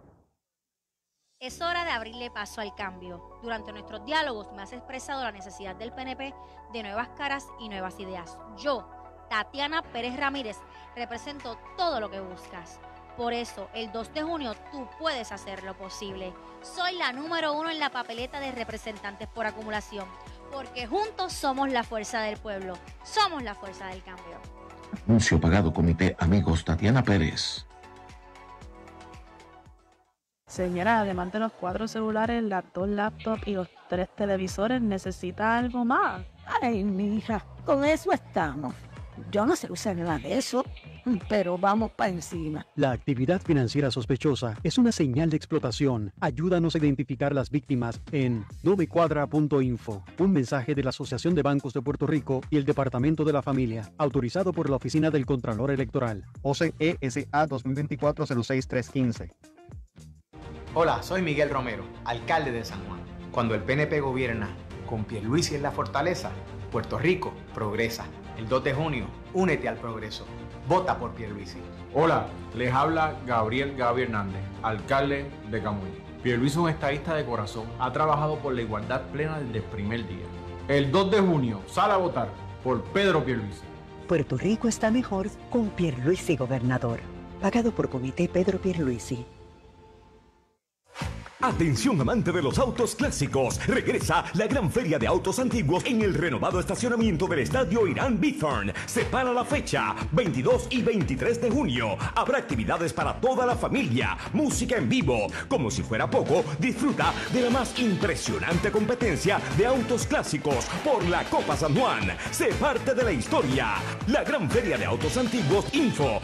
Es hora de abrirle paso al cambio. Durante nuestros diálogos me has expresado la necesidad del PNP de nuevas caras y nuevas ideas. Yo, Tatiana Pérez Ramírez, represento todo lo que buscas. Por eso, el 2 de junio tú puedes hacer lo posible. Soy la número 1 en la papeleta de representantes por acumulación, porque juntos somos la fuerza del pueblo. Somos la fuerza del cambio. Anuncio pagado, Comité Amigos Tatiana Pérez. Señora, además de los 4 celulares, las 2 laptops y los 3 televisores, ¿necesita algo más? Ay, mija, con eso estamos. Yo no sé usar nada de eso, pero vamos para encima. La actividad financiera sospechosa es una señal de explotación. Ayúdanos a identificar las víctimas en nomecuadra.info. Un mensaje de la Asociación de Bancos de Puerto Rico y el Departamento de la Familia, autorizado por la Oficina del Contralor Electoral. OCESA 2024-06315. Hola, soy Miguel Romero, alcalde de San Juan. Cuando el PNP gobierna con Pierluisi en la fortaleza, Puerto Rico progresa. El 2 de junio, únete al progreso. Vota por Pierluisi. Hola, les habla Gabriel Gaby Hernández, alcalde de Camuy. Pierluisi es un estadista de corazón. Ha trabajado por la igualdad plena desde el primer día. El 2 de junio, sale a votar por Pedro Pierluisi. Puerto Rico está mejor con Pierluisi gobernador. Pagado por Comité Pedro Pierluisi. Atención amante de los autos clásicos, regresa la gran feria de autos antiguos en el renovado estacionamiento del estadio Irán Bithorn. Separa la fecha, 22 y 23 de junio. Habrá actividades para toda la familia, música en vivo. Como si fuera poco, disfruta de la más impresionante competencia de autos clásicos por la Copa San Juan. Sé parte de la historia. La gran feria de autos antiguos, info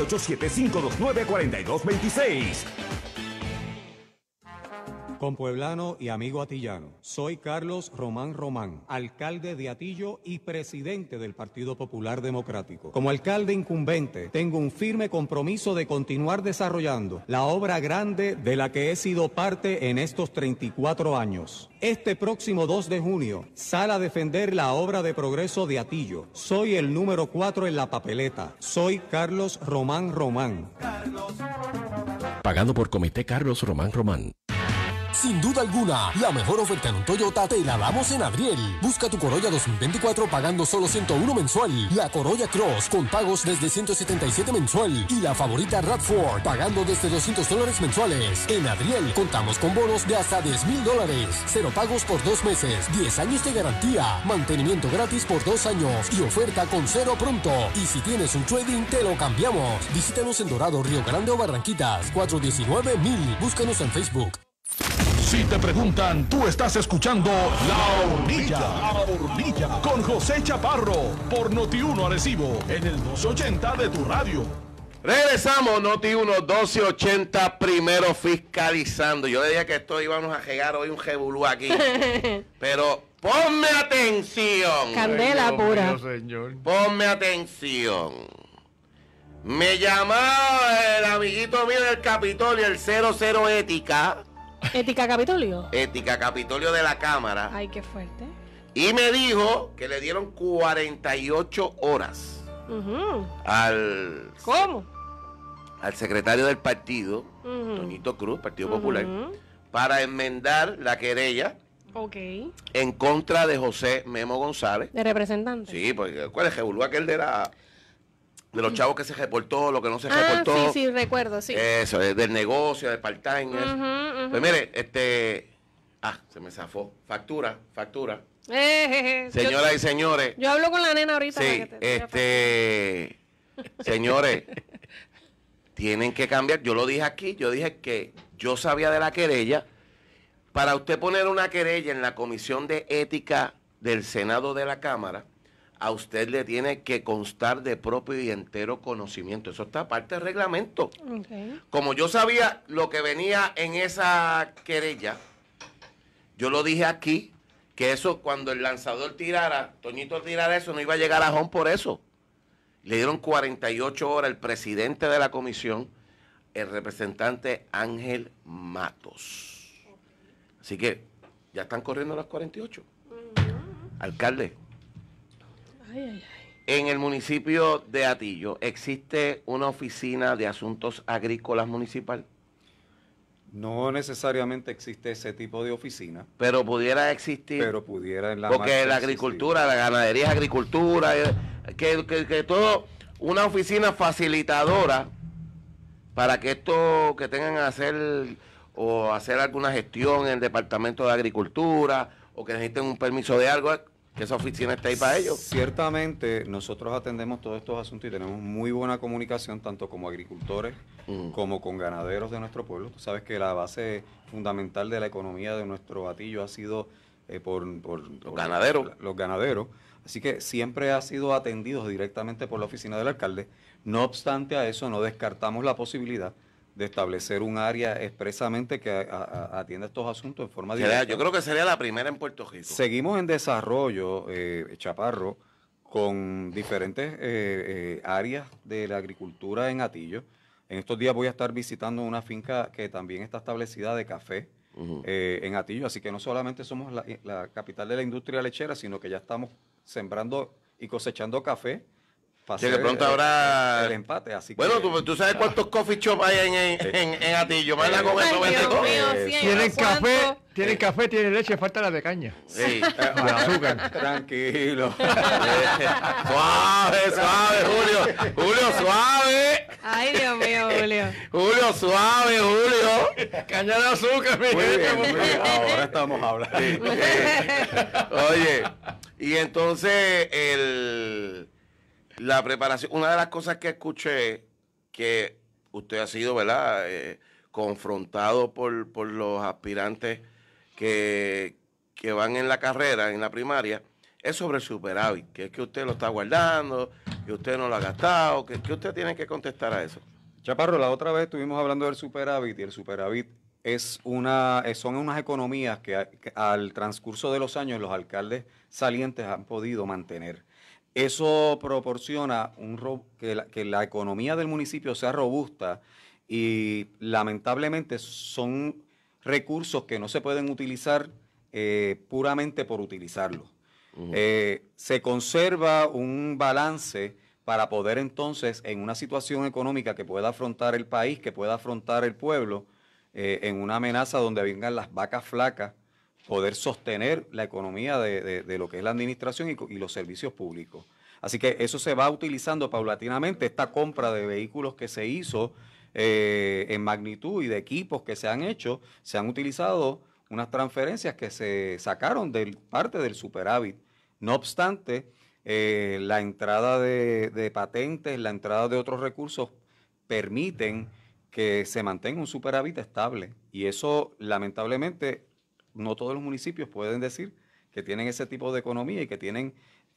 787-529-4226. Compueblano y amigo atillano, soy Carlos Román Román, alcalde de Atillo y presidente del Partido Popular Democrático. Como alcalde incumbente, tengo un firme compromiso de continuar desarrollando la obra grande de la que he sido parte en estos 34 años. Este próximo 2 de junio, sal a defender la obra de progreso de Atillo. Soy el número 4 en la papeleta. Soy Carlos Román Román. Pagado por Comité Carlos Román Román. Sin duda alguna, la mejor oferta en un Toyota te la damos en Adriel. Busca tu Corolla 2024 pagando solo $101 mensual. La Corolla Cross con pagos desde $177 mensual. Y la favorita RAV4 pagando desde $200 mensuales. En Adriel contamos con bonos de hasta $10,000. 0 pagos por 2 meses. 10 años de garantía. Mantenimiento gratis por 2 años. Y oferta con 0 pronto. Y si tienes un trading, te lo cambiamos. Visítanos en Dorado, Río Grande o Barranquitas. 419-1000. Búscanos en Facebook. Si te preguntan, tú estás escuchando La Hornilla. La Hornilla. Con José Chaparro. Por Noti1 Arecibo. En el 1280 de tu radio. Regresamos, Noti1 1280, primero fiscalizando. Yo le dije que esto íbamos a llegar hoy un jebulú aquí. Pero ponme atención. Candela pura. Ponme atención. Me llamaba el amiguito mío del Capitolio, el 00 Ética. ¿Ética Capitolio? Ética Capitolio de la Cámara. Ay, qué fuerte. Y me dijo que le dieron 48 horas al... ¿Cómo? Al secretario del partido, Toñito Cruz, Partido Popular, para enmendar la querella en contra de José Memo González. ¿De representante? Sí, porque ¿cuál es el jebulú aquel de los chavos que se reportó, lo que no se reportó? Sí, recuerdo, sí. Eso, del negocio, del part-time. Pues mire, se me zafó. Factura. Señoras y señores. Yo hablo con la nena ahorita. Sí, señores, tienen que cambiar. Yo lo dije aquí, yo dije que yo sabía de la querella. Para usted poner una querella en la Comisión de Ética del Senado de la Cámara, a usted le tiene que constar de propio y entero conocimiento. Eso está parte del reglamento. Como yo sabía lo que venía en esa querella, yo lo dije aquí, que eso cuando el lanzador tirara, Toñito tirara eso, no iba a llegar a home por eso. Le dieron 48 horas el presidente de la comisión, el representante Ángel Matos. Así que ya están corriendo las 48. Alcalde. En el municipio de Atillo, ¿existe una oficina de asuntos agrícolas municipal? No necesariamente existe ese tipo de oficina. Pero pudiera existir. Pero pudiera en la porque la agricultura, la ganadería es agricultura, que todo, una oficina facilitadora para que esto, que tengan que hacer o hacer alguna gestión en el Departamento de Agricultura o que necesiten un permiso de algo, que esa oficina está ahí para ellos. Ciertamente, nosotros atendemos todos estos asuntos y tenemos muy buena comunicación, tanto como agricultores como con ganaderos de nuestro pueblo. Tú sabes que la base fundamental de la economía de nuestro Atillo ha sido por ganaderos. Los ganaderos. Así que siempre ha sido atendido directamente por la oficina del alcalde. No obstante a eso, no descartamos la posibilidad de establecer un área expresamente que atienda estos asuntos en forma directa. Yo creo que sería la primera en Puerto Rico. Seguimos en desarrollo, Chaparro, con diferentes áreas de la agricultura en Atillo. En estos días voy a estar visitando una finca que también está establecida de café en Atillo, así que no solamente somos la capital de la industria lechera, sino que ya estamos sembrando y cosechando café. Que de pronto habrá el empate. Así bueno, que, ¿tú sabes cuántos coffee shop hay en Atillo? Más la con eso vende todo. Tienen café, tienen leche, falta la de caña. Sí. De azúcar. Tranquilo. Suave, Julio. Julio, suave. Ay, Dios mío, Julio. Julio, suave, Julio. Caña de azúcar, mi gente. Muy bien. Ahora estamos hablando. Oye, y entonces la preparación, una de las cosas que escuché, que usted ha sido, ¿verdad?, confrontado por los aspirantes que van en la carrera, en la primaria, es sobre el superávit, que es que usted lo está guardando, que usted no lo ha gastado, que usted tiene que contestar a eso. Chaparro, la otra vez estuvimos hablando del superávit, y el superávit son unas economías que al transcurso de los años los alcaldes salientes han podido mantener. Eso proporciona que la economía del municipio sea robusta, y lamentablemente son recursos que no se pueden utilizar puramente por utilizarlos. Se conserva un balance para poder entonces, en una situación económica que pueda afrontar el país, que pueda afrontar el pueblo, en una amenaza donde vengan las vacas flacas, poder sostener la economía de lo que es la administración y los servicios públicos. Así que eso se va utilizando paulatinamente. Esta compra de vehículos que se hizo en magnitud y de equipos que se han hecho, se han utilizado unas transferencias que se sacaron de parte del superávit. No obstante, la entrada de patentes, la entrada de otros recursos permiten que se mantenga un superávit estable. Y eso, lamentablemente, no todos los municipios pueden decir que tienen ese tipo de economía y que tienen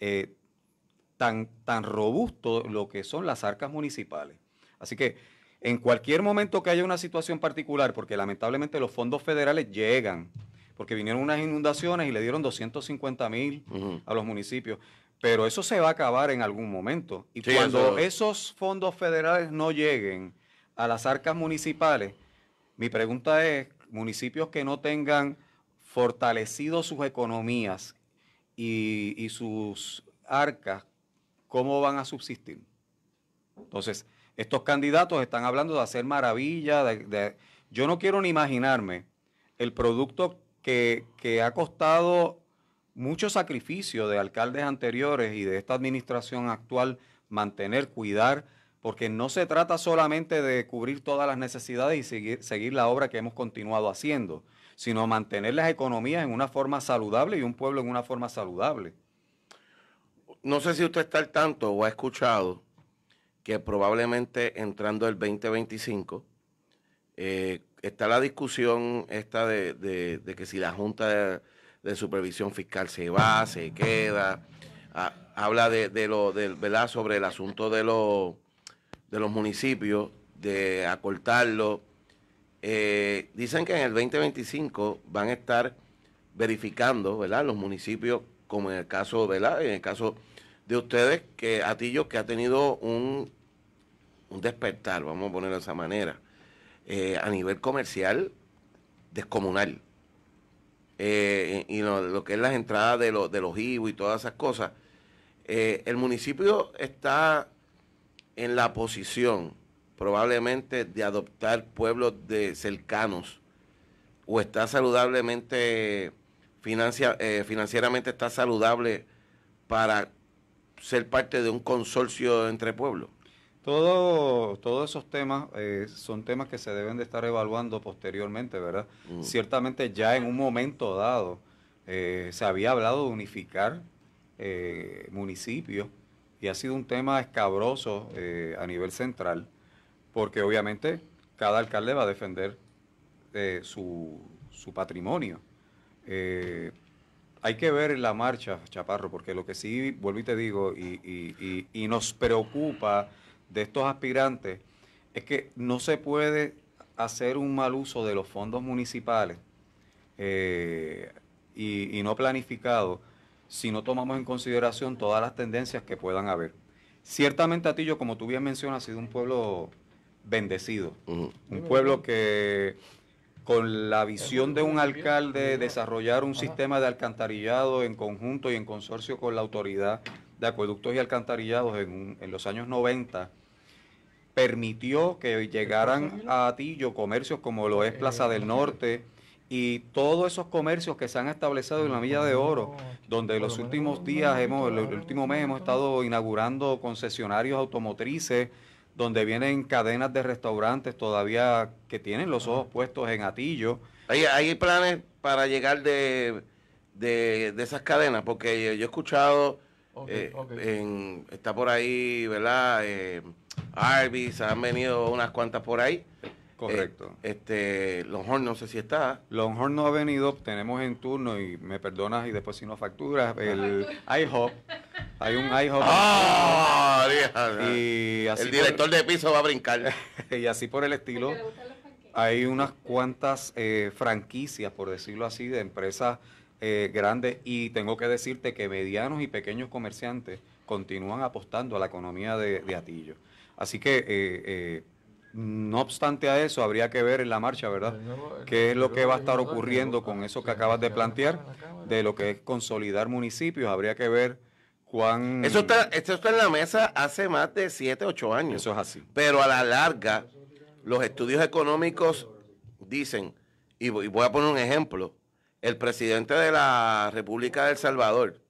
tan robusto lo que son las arcas municipales. Así que en cualquier momento que haya una situación particular, porque lamentablemente los fondos federales llegan, porque vinieron unas inundaciones y le dieron 250,000 a los municipios, pero eso se va a acabar en algún momento. Y sí, cuando esos fondos federales no lleguen a las arcas municipales, mi pregunta es, municipios que no tengan fortalecido sus economías y sus arcas, ¿cómo van a subsistir? Entonces, estos candidatos están hablando de hacer maravillas. Yo no quiero ni imaginarme el producto que ha costado mucho sacrificio de alcaldes anteriores y de esta administración actual mantener, cuidar, porque no se trata solamente de cubrir todas las necesidades y seguir la obra que hemos continuado haciendo, sino mantener las economías en una forma saludable y un pueblo en una forma saludable. No sé si usted está al tanto o ha escuchado que probablemente entrando el 2025 está la discusión esta de que si la Junta de Supervisión Fiscal se va, se queda, habla ¿verdad?, sobre el asunto de los municipios, de acortarlo. Dicen que en el 2025 van a estar verificando, ¿verdad?, los municipios, como en el caso, ¿verdad?, en el caso de ustedes, que Atillo, que ha tenido un despertar, vamos a ponerlo de esa manera, a nivel comercial descomunal. Y lo que es las entradas de los IVU y todas esas cosas, el municipio está en la posición probablemente de adoptar pueblos cercanos, o está saludablemente, financieramente está saludable para ser parte de un consorcio entre pueblos. Todos esos temas son temas que se deben de estar evaluando posteriormente, ¿verdad? Ciertamente ya en un momento dado se había hablado de unificar municipios, y ha sido un tema escabroso a nivel central, porque obviamente cada alcalde va a defender su patrimonio. Hay que ver en la marcha, Chaparro, porque lo que sí, vuelvo y te digo, y nos preocupa de estos aspirantes, es que no se puede hacer un mal uso de los fondos municipales y no planificado si no tomamos en consideración todas las tendencias que puedan haber. Ciertamente Atillo, como tú bien mencionas, ha sido un pueblo bendecido, un pueblo que con la visión de un alcalde desarrollar un sistema de alcantarillado en conjunto y en consorcio con la autoridad de acueductos y alcantarillados en los años 90, permitió que llegaran a Atillo comercios como lo es Plaza del Norte y todos esos comercios que se han establecido en la Milla de Oro, donde los últimos días, el último mes hemos estado inaugurando concesionarios automotrices, donde vienen cadenas de restaurantes todavía que tienen los ojos puestos en Atillo. ¿Hay planes para llegar de esas cadenas? Porque yo he escuchado, está por ahí, ¿verdad? Arby's, han venido unas cuantas por ahí. Correcto. Longhorn no sé si está. Longhorn no ha venido, tenemos en turno, y me perdonas y después si no facturas, el IHOP. Hay un IHOP. Y así el director de piso va a brincar. Y así por el estilo. Hay unas cuantas franquicias, por decirlo así, de empresas grandes, y tengo que decirte que medianos y pequeños comerciantes continúan apostando a la economía de Atillo. Así que no obstante a eso, habría que ver en la marcha, ¿verdad?, qué es lo que va a estar ocurriendo con eso que acabas de plantear, de lo que es consolidar municipios. Habría que ver cuán... Esto está en la mesa hace más de 7, 8 años. Eso es así. Pero a la larga, los estudios económicos dicen, y voy a poner un ejemplo, el presidente de la República de El Salvador,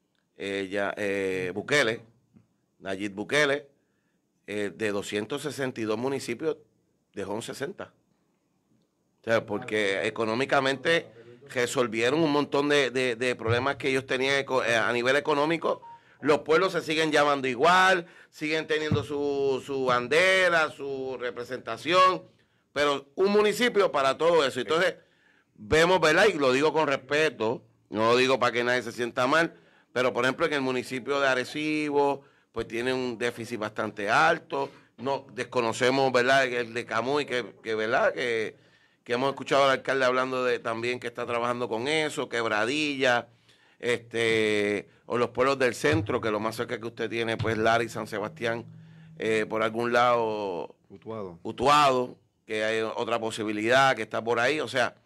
Bukele, Nayib Bukele, de 262 municipios dejó en 60. O sea, porque económicamente resolvieron un montón de problemas que ellos tenían a nivel económico. Los pueblos se siguen llamando igual, siguen teniendo su bandera, su representación, pero un municipio para todo eso. Entonces, vemos, ¿verdad? Y lo digo con respeto, no lo digo para que nadie se sienta mal, pero por ejemplo en el municipio de Arecibo, pues tiene un déficit bastante alto. No desconocemos, ¿verdad?, el de Camuy, ¿verdad?, que hemos escuchado al alcalde hablando de también que está trabajando con eso, Quebradilla, o los pueblos del centro, que lo más cerca que usted tiene, pues Lara y San Sebastián, por algún lado, Utuado, que hay otra posibilidad que está por ahí. O sea,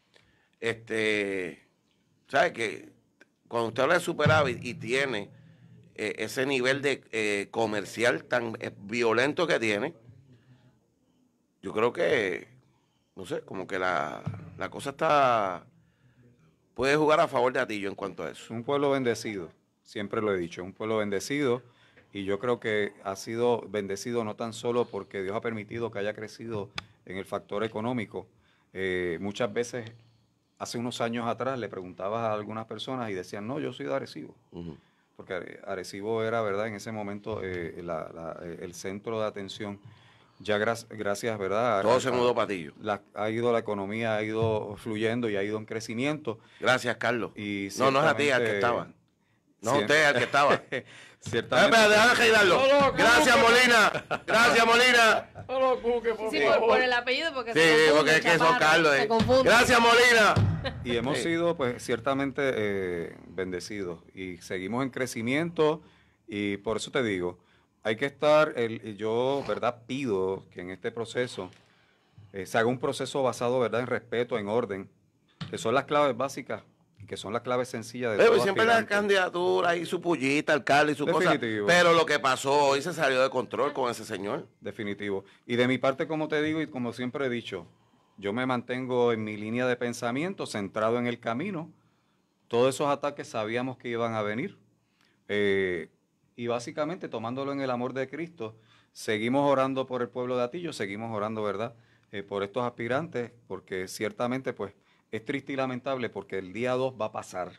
¿sabe que cuando usted habla de superávit y tiene ese nivel de comercial tan violento que tiene, yo creo que, no sé, como que la cosa puede jugar a favor de Atillo en cuanto a eso. Un pueblo bendecido, siempre lo he dicho, un pueblo bendecido, y yo creo que ha sido bendecido no tan solo porque Dios ha permitido que haya crecido en el factor económico. Muchas veces, hace unos años atrás, le preguntabas a algunas personas y decían, no, yo soy de Arecibo. Porque Arecibo era, ¿verdad?, en ese momento el centro de atención. Ya gracias, ¿verdad? Todo se mudó para Atillo. Ha ido la economía, ha ido fluyendo y ha ido en crecimiento. Gracias, Carlos. Y no es a ti al que estaba. No es usted al que estaba. Ciertamente. Déjame reírlo. Gracias, Molina. Gracias, Molina. No lo cuque, Sí, por el apellido, porque porque es que son Carlos. se confunde. Gracias, Molina. Y hemos sido, pues, ciertamente bendecidos. Y seguimos en crecimiento. Y por eso te digo, hay que estar, yo, ¿verdad?, pido que en este proceso se haga un proceso basado, ¿verdad?, en respeto, en orden, que son las claves básicas, que son las claves sencillas de todo siempre la candidatura y su pullita, alcalde y su cosa. Pero lo que pasó hoy se salió de control con ese señor. Definitivo. Y de mi parte, como te digo y como siempre he dicho, yo me mantengo en mi línea de pensamiento, centrado en el camino. Todos esos ataques sabíamos que iban a venir. Y básicamente, tomándolo en el amor de Cristo, seguimos orando por el pueblo de Atillo, seguimos orando, ¿verdad?, por estos aspirantes, porque ciertamente, pues, es triste y lamentable porque el día 2 va a pasar.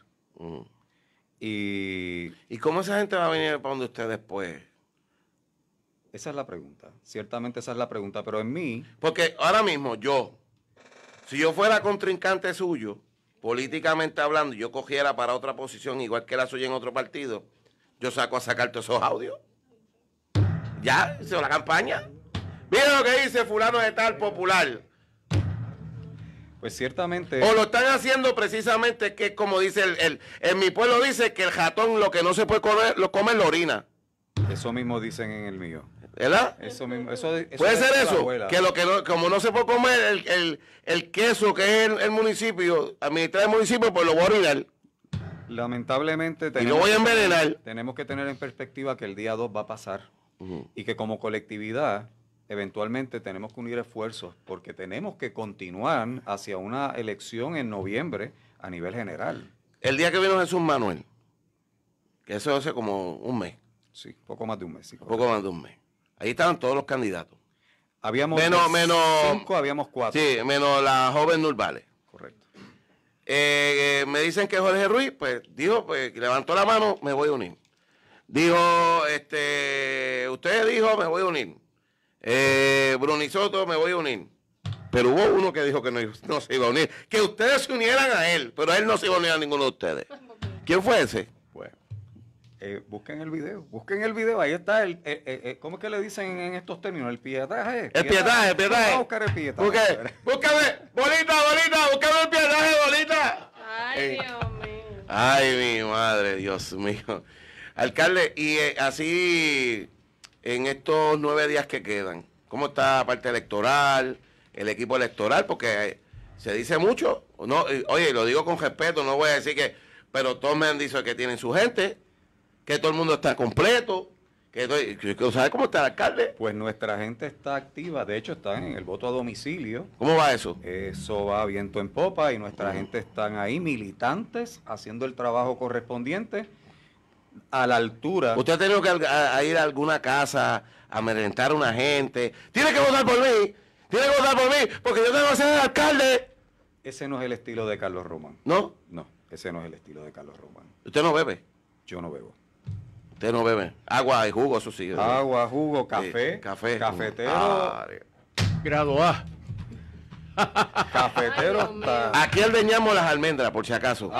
¿Y cómo esa gente va a venir para donde usted después? Esa es la pregunta. Ciertamente esa es la pregunta, pero en mí... Porque ahora mismo si yo fuera contrincante suyo, políticamente hablando, yo cogiera para otra posición, igual que la suya en otro partido, yo saco a sacar todos esos audios. Ya, hizo la campaña. Mira lo que dice fulano de tal popular. Pues ciertamente... O lo están haciendo precisamente, que como dice en mi pueblo dice que el ratón lo que no se puede comer, lo come la orina. Eso mismo dicen en el mío. ¿Verdad? Eso mismo. ¿Puede ser eso? Que lo que no, como no se puede comer el queso que es el municipio, administrar el municipio, pues lo voy a orinar. Lamentablemente y lo voy a envenenar. Tenemos que tener en perspectiva que el día 2 va a pasar y que como colectividad eventualmente tenemos que unir esfuerzos porque tenemos que continuar hacia una elección en noviembre a nivel general. El día que vino Jesús Manuel, que eso hace como un mes. Sí, poco más de un mes. Sí, poco más de un mes. Ahí estaban todos los candidatos. Habíamos menos 5, habíamos 4. Sí, menos la joven Nurbales. Correcto. Me dicen que Jorge Ruiz, pues, dijo, pues, levantó la mano, me voy a unir. Dijo, usted dijo, me voy a unir. Brunisoto, me voy a unir. Pero hubo uno que dijo que no se iba a unir. Que ustedes se unieran a él, pero él no se iba a unir a ninguno de ustedes. ¿Quién fue ese? Bueno, busquen el video, ahí está ¿cómo es que le dicen en estos términos? El pietaje. El pietaje. Vamos a buscar el pietaje. Búscame, bolita, búscame el pietaje, bolita. Ay, Dios mío. Ay, mi madre, Dios mío. Alcalde, y así en estos 9 días que quedan, ¿cómo está la parte electoral, el equipo electoral? Porque se dice mucho, no, oye, lo digo con respeto, no voy a decir que, pero todos me han dicho que tienen su gente, que todo el mundo está completo, ¿sabe cómo está el alcalde? Pues nuestra gente está activa, de hecho están en el voto a domicilio. ¿Cómo va eso? Eso va viento en popa y nuestra gente están ahí militantes haciendo el trabajo correspondiente a la altura. ¿Usted ha tenido que ir a alguna casa a amedrentar a una gente? Tiene que votar por mí, porque yo tengo que ser el alcalde. Ese no es el estilo de Carlos Román. ¿No? No, ese no es el estilo de Carlos Román. ¿Usted no bebe? Yo no bebo. ¿Usted no bebe? Agua y jugo, eso sí. Agua, jugo, café, sí, café. Cafetero. Grado A. Cafetero está. Aquí ordeñamos las almendras, por si acaso.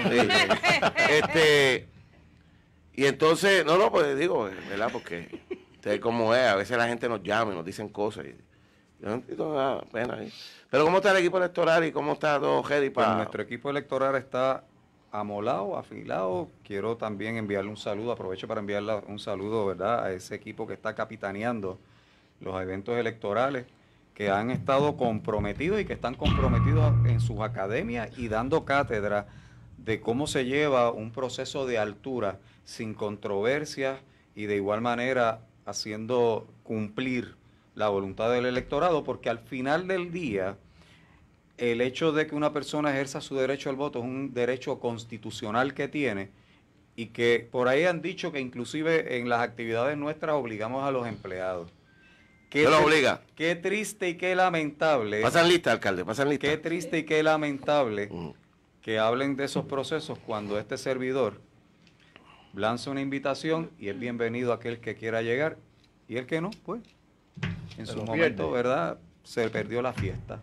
Sí. Y entonces, pues digo, ¿verdad? Porque usted como es, a veces la gente nos llama y nos dicen cosas. Y yo no entiendo pena. Pero ¿cómo está el equipo electoral y cómo está todo ready para...? Pues nuestro equipo electoral está amolado, afilado. Quiero también enviarle un saludo, aprovecho para enviarle un saludo, ¿verdad?, a ese equipo que está capitaneando los eventos electorales, que han estado comprometidos y que están comprometidos en sus academias y dando cátedra de cómo se lleva un proceso de altura sin controversias y de igual manera haciendo cumplir la voluntad del electorado, porque al final del día el hecho de que una persona ejerza su derecho al voto es un derecho constitucional que tiene, y que por ahí han dicho que inclusive en las actividades nuestras obligamos a los empleados. ¿Qué lo obliga? Qué triste y qué lamentable. Pasan lista, alcalde, pasan lista. Qué triste y qué lamentable que hablen de esos procesos cuando este servidor lanza una invitación y es bienvenido aquel que quiera llegar, y el que no, pues en su momento, ¿verdad?, se perdió la fiesta.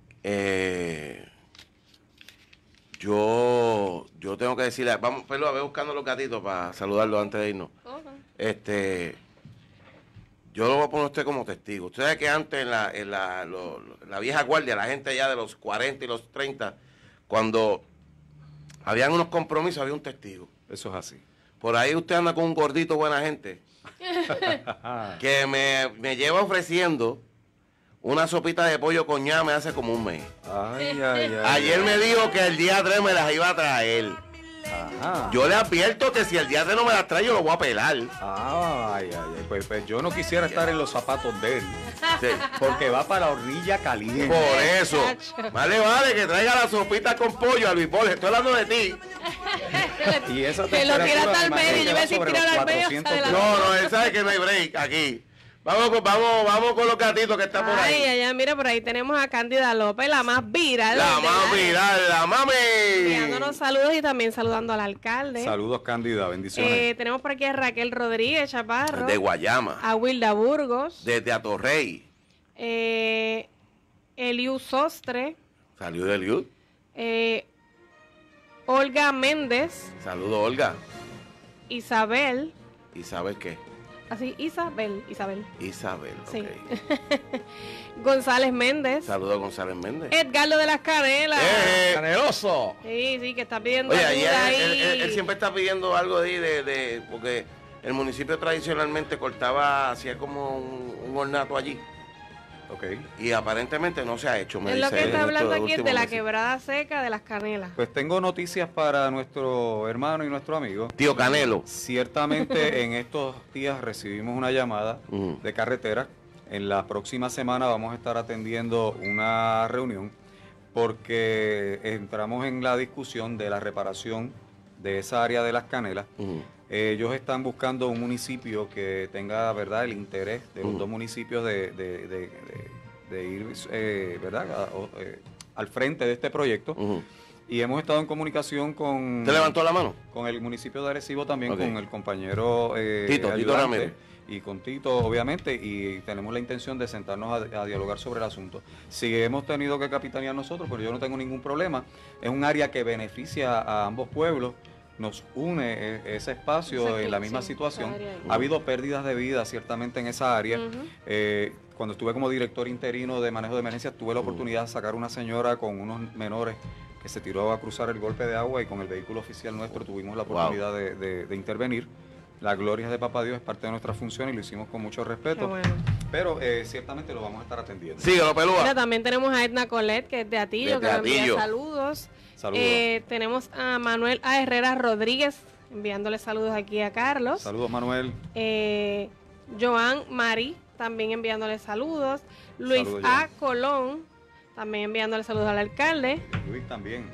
Yo tengo que decirle, vamos, Pelo, a ver buscando los gatitos para saludarlo antes de irnos. Yo lo voy a poner a usted como testigo. Usted sabe que antes en la vieja guardia, la gente ya de los 40 y los 30, cuando habían unos compromisos, había un testigo. Eso es así. Por ahí usted anda con un gordito buena gente que me lleva ofreciendo una sopita de pollo con ñame hace como un mes. Ayer me dijo que el día 3 me las iba a traer. Ajá. Yo le advierto que si el día 3 no me las trae, yo lo voy a pelar. Pues yo no quisiera estar en los zapatos de él. Sí. Porque va para la hornilla caliente. Por eso. Vale, que traiga la sopita con pollo a Luis Borges. Estoy hablando de ti. Y esa que lo tira al medio. Yo me decía tirar al medio. No, él sabe que no hay break aquí. Vamos con los gatitos que están por ahí. Allá, mira, por ahí tenemos a Cándida López, la más viral. La mami. Enviándonos saludos y también saludando al alcalde. Saludos, Cándida, bendiciones. Tenemos por aquí a Raquel Rodríguez Chaparro. De Guayama. A Wilda Burgos. Desde Atorrey. Eliu Sostre. ¿Salió de Eliu? Olga Méndez. Saludos, Olga. Isabel. ¿Isabel qué? Así, Isabel. Isabel, Sí. ok. González Méndez. Saludos, González Méndez. Edgardo de las Canelas. ¡Caneloso! Sí, que está pidiendo Oye, ayuda ahí ahí. él siempre está pidiendo algo porque el municipio tradicionalmente cortaba, hacía como un ornato allí. Okay. Y aparentemente no se ha hecho. Es lo que está hablando aquí es de la quebrada seca de las Canelas. Pues tengo noticias para nuestro hermano y nuestro amigo. Tío Canelo. Ciertamente en estos días recibimos una llamada de carretera. En la próxima semana vamos a estar atendiendo una reunión porque entramos en la discusión de la reparación de esa área de las Canelas. Ellos están buscando un municipio que tenga, ¿verdad?, el interés de los dos municipios de ir, ¿verdad?, al frente de este proyecto. Y hemos estado en comunicación con... ¿Te levantó la mano? Con el municipio de Arecibo también, Ok. con el compañero Tito Ramírez. Y con Tito, obviamente, y tenemos la intención de sentarnos a dialogar sobre el asunto. Si hemos tenido que capitanear nosotros, pero yo no tengo ningún problema. Es un área que beneficia a ambos pueblos. Nos une ese espacio en la misma situación. Ha habido pérdidas de vida ciertamente en esa área. Cuando estuve como director interino de manejo de emergencias, tuve la oportunidad de sacar una señora con unos menores que se tiró a cruzar el golpe de agua y con el vehículo oficial nuestro tuvimos la oportunidad de intervenir. La gloria de Papá Dios es parte de nuestra función y lo hicimos con mucho respeto. Bueno. Pero ciertamente lo vamos a estar atendiendo. Síguelo, Pelúa. Mira, también tenemos a Edna Colet, que es de Atillo, que nos envía saludos. Saludos. Tenemos a Manuel A. Herrera Rodríguez, enviándole saludos aquí a Carlos. Saludos, Manuel. Joan Mari, también enviándole saludos. Luis Saludos, A. Joan. Colón, también enviándole saludos al alcalde. Luis también.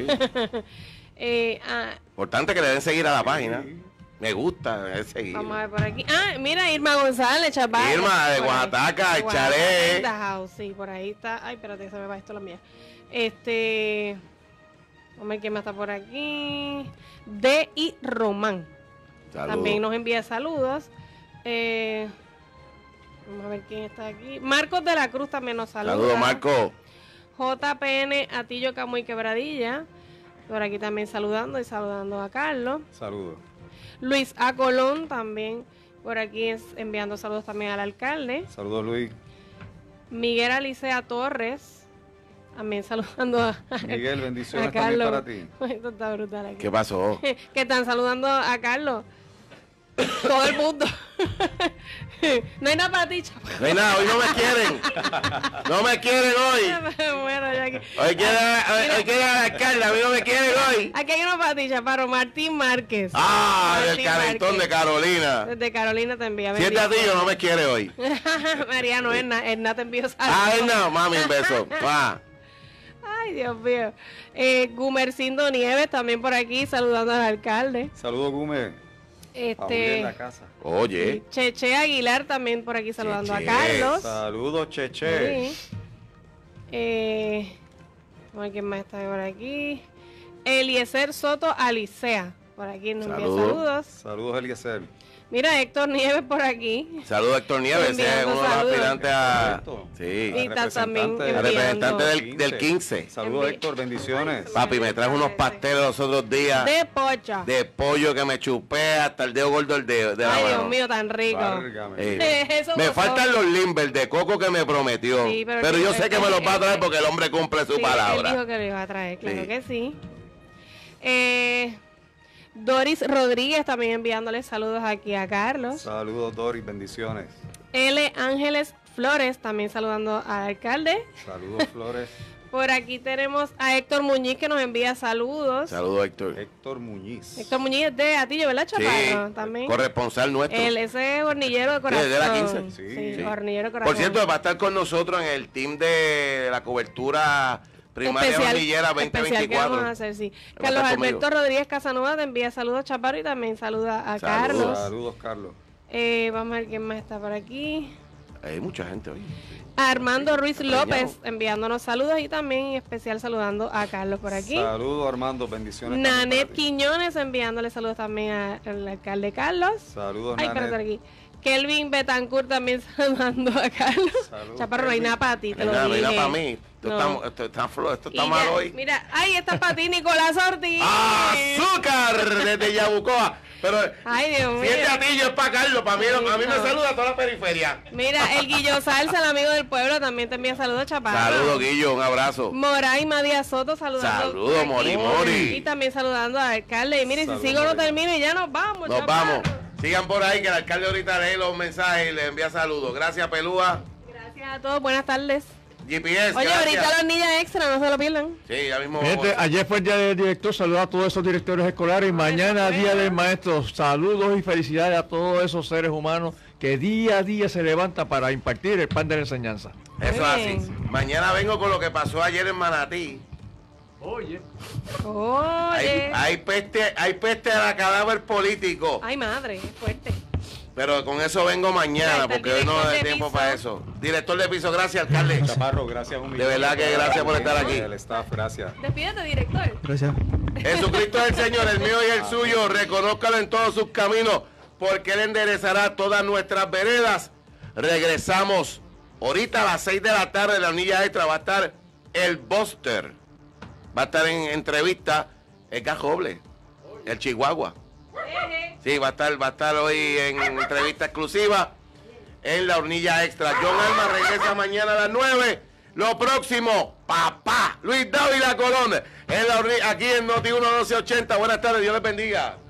Importante que le den seguir a la página. Me gusta seguir. Vamos a ver por aquí. Mira, Irma González, chaval. Irma, de Oaxaca, el chalet. Sí, por ahí está. Ay, espérate, se me va esto la mía. Vamos a ver quién más está por aquí. D.I. Román. Saludos. También nos envía saludos. Vamos a ver quién está aquí. Marcos de la Cruz también nos saluda. Saludos, Marco. JPN Atillo Camuy Quebradilla. Por aquí también saludando a Carlos. Saludos. Luis A. Colón también por aquí enviando saludos también al alcalde. Saludos, Luis. Miguel Alicea Torres también saludando a Miguel, bendiciones a Carlos. también para ti. Esto está brutal aquí. ¿Qué pasó? Que están saludando a Carlos. Todo el mundo. No hay nada para ti, chaval. No hay nada, hoy no me quieren. No me quieren hoy. Bueno, ya que... Hoy quiere a la alcalde, a mí no me quieren hoy. Aquí hay uno para ti, Chaparro. Martín Márquez. Del calentón de Carolina. Desde Carolina te envía. Si es de Atillo, no me quiere hoy. Mariano, Edna te envío saludos. Edna, mami, un beso. Ay, Dios mío. Gumercindo Nieves también por aquí saludando al alcalde. Saludos, Gumer. En la casa. Oye. Cheche Aguilar también por aquí saludando a Carlos. Saludos, Cheche. Sí. Vamos a ver quién más está por aquí. Eliezer Soto Alicea. Por aquí nos envía saludos. Saludos, Eliezer. Mira, Héctor Nieves por aquí. Saludos a Héctor Nieves, ese es uno de los aspirantes a... Sí, y está también el representante del 15. Saludos, Héctor, bendiciones. Papi, me trajo unos pasteles los otros días. De pocha. De pollo que me chupé hasta el dedo gordo de la Ay, mano. Dios mío, tan rico. Eso Me gozó. faltan los limber de coco que me prometió. Sí, pero yo sé que me los va a traer porque el hombre cumple su palabra. Él dijo que lo iba a traer, claro Sí. que sí. Doris Rodríguez también enviándole saludos aquí a Carlos. Saludos, Doris, bendiciones. L. Ángeles Flores también saludando al alcalde. Saludos, Flores. Por aquí tenemos a Héctor Muñiz que nos envía saludos. Saludos, Héctor. Héctor Muñiz. Héctor Muñiz es de Atillo, ¿verdad, Chaparro? Sí, También. corresponsal nuestro. Ese hornillero de corazón. Sí, de la 15. Sí, hornillero de corazón. Por cierto, va a estar con nosotros en el team de la cobertura primaria hornillera especial que vamos a 2024. hacer, sí. Va a Carlos estar Alberto conmigo. Rodríguez Casanova te envía saludos, Chaparro, y también saluda a Carlos. Saludos, Carlos. Vamos a ver quién más está por aquí. Hay mucha gente hoy. Armando Ruiz Preñado. López enviándonos saludos y también en especial saludando a Carlos por aquí. Saludos, Armando, bendiciones. Nanet Quiñones enviándole saludos también al alcalde Carlos. Saludos, Ay, Nanet. espérate aquí. Kelvin Betancourt también saludando a Carlos. Saludos, Chaparro, no hay Kelvin. nada para ti, te No hay lo nada, no hay dije. nada para mí. Esto está mal hoy. Mira, ahí está para ti, Nicolás Ortiz. ¡Azúcar! Desde Yabucoa. Pero ay, Dios mío. Si este Atillo es para Carlos, para mí, a mí me saluda toda la periferia. Mira, el Guillo Salsa, el amigo del pueblo, también te envía saludos, Chaparro. Saludos, Guillo, un abrazo. Moray María Soto saludando. Saludos, Mori. Y también saludando al alcalde. Y mire, si sigo no termino y ya nos vamos, Nos Chaparro. vamos. Sigan por ahí, que el alcalde ahorita lee los mensajes y les envía saludos. Gracias, Pelúa. Gracias a todos, buenas tardes. GPS, oye, gracias. ahorita los niños extra, no se lo pierdan. Sí, ya mismo. Gente, ayer fue el día del director, saludos a todos esos directores escolares y mañana día del maestro. Saludos y felicidades a todos esos seres humanos que día a día se levantan para impartir el pan de la enseñanza. Eso es así. Mañana vengo con lo que pasó ayer en Manatí. Oye. Hay peste a la cadáver político. Ay, madre, es fuerte. Pero con eso vengo mañana, porque hoy no hay tiempo para eso. Director de piso, gracias, alcalde. Chaparro, gracias. De verdad que gracias por estar aquí. El staff, gracias. Despídete, director. Gracias. Jesucristo es el Señor, el mío y el suyo. Reconózcalo en todos sus caminos, porque Él enderezará todas nuestras veredas. Regresamos. Ahorita a las 6 de la tarde, en la Hornilla Extra, va a estar el Buster. Va a estar en entrevista el Cajoble, el Chihuahua. Sí, va a estar hoy en entrevista exclusiva en la Hornilla Extra. John Alma regresa mañana a las 9. Lo próximo, papá Luis Dávila Colón, en la aquí en Noti 1 1280. Buenas tardes, Dios les bendiga.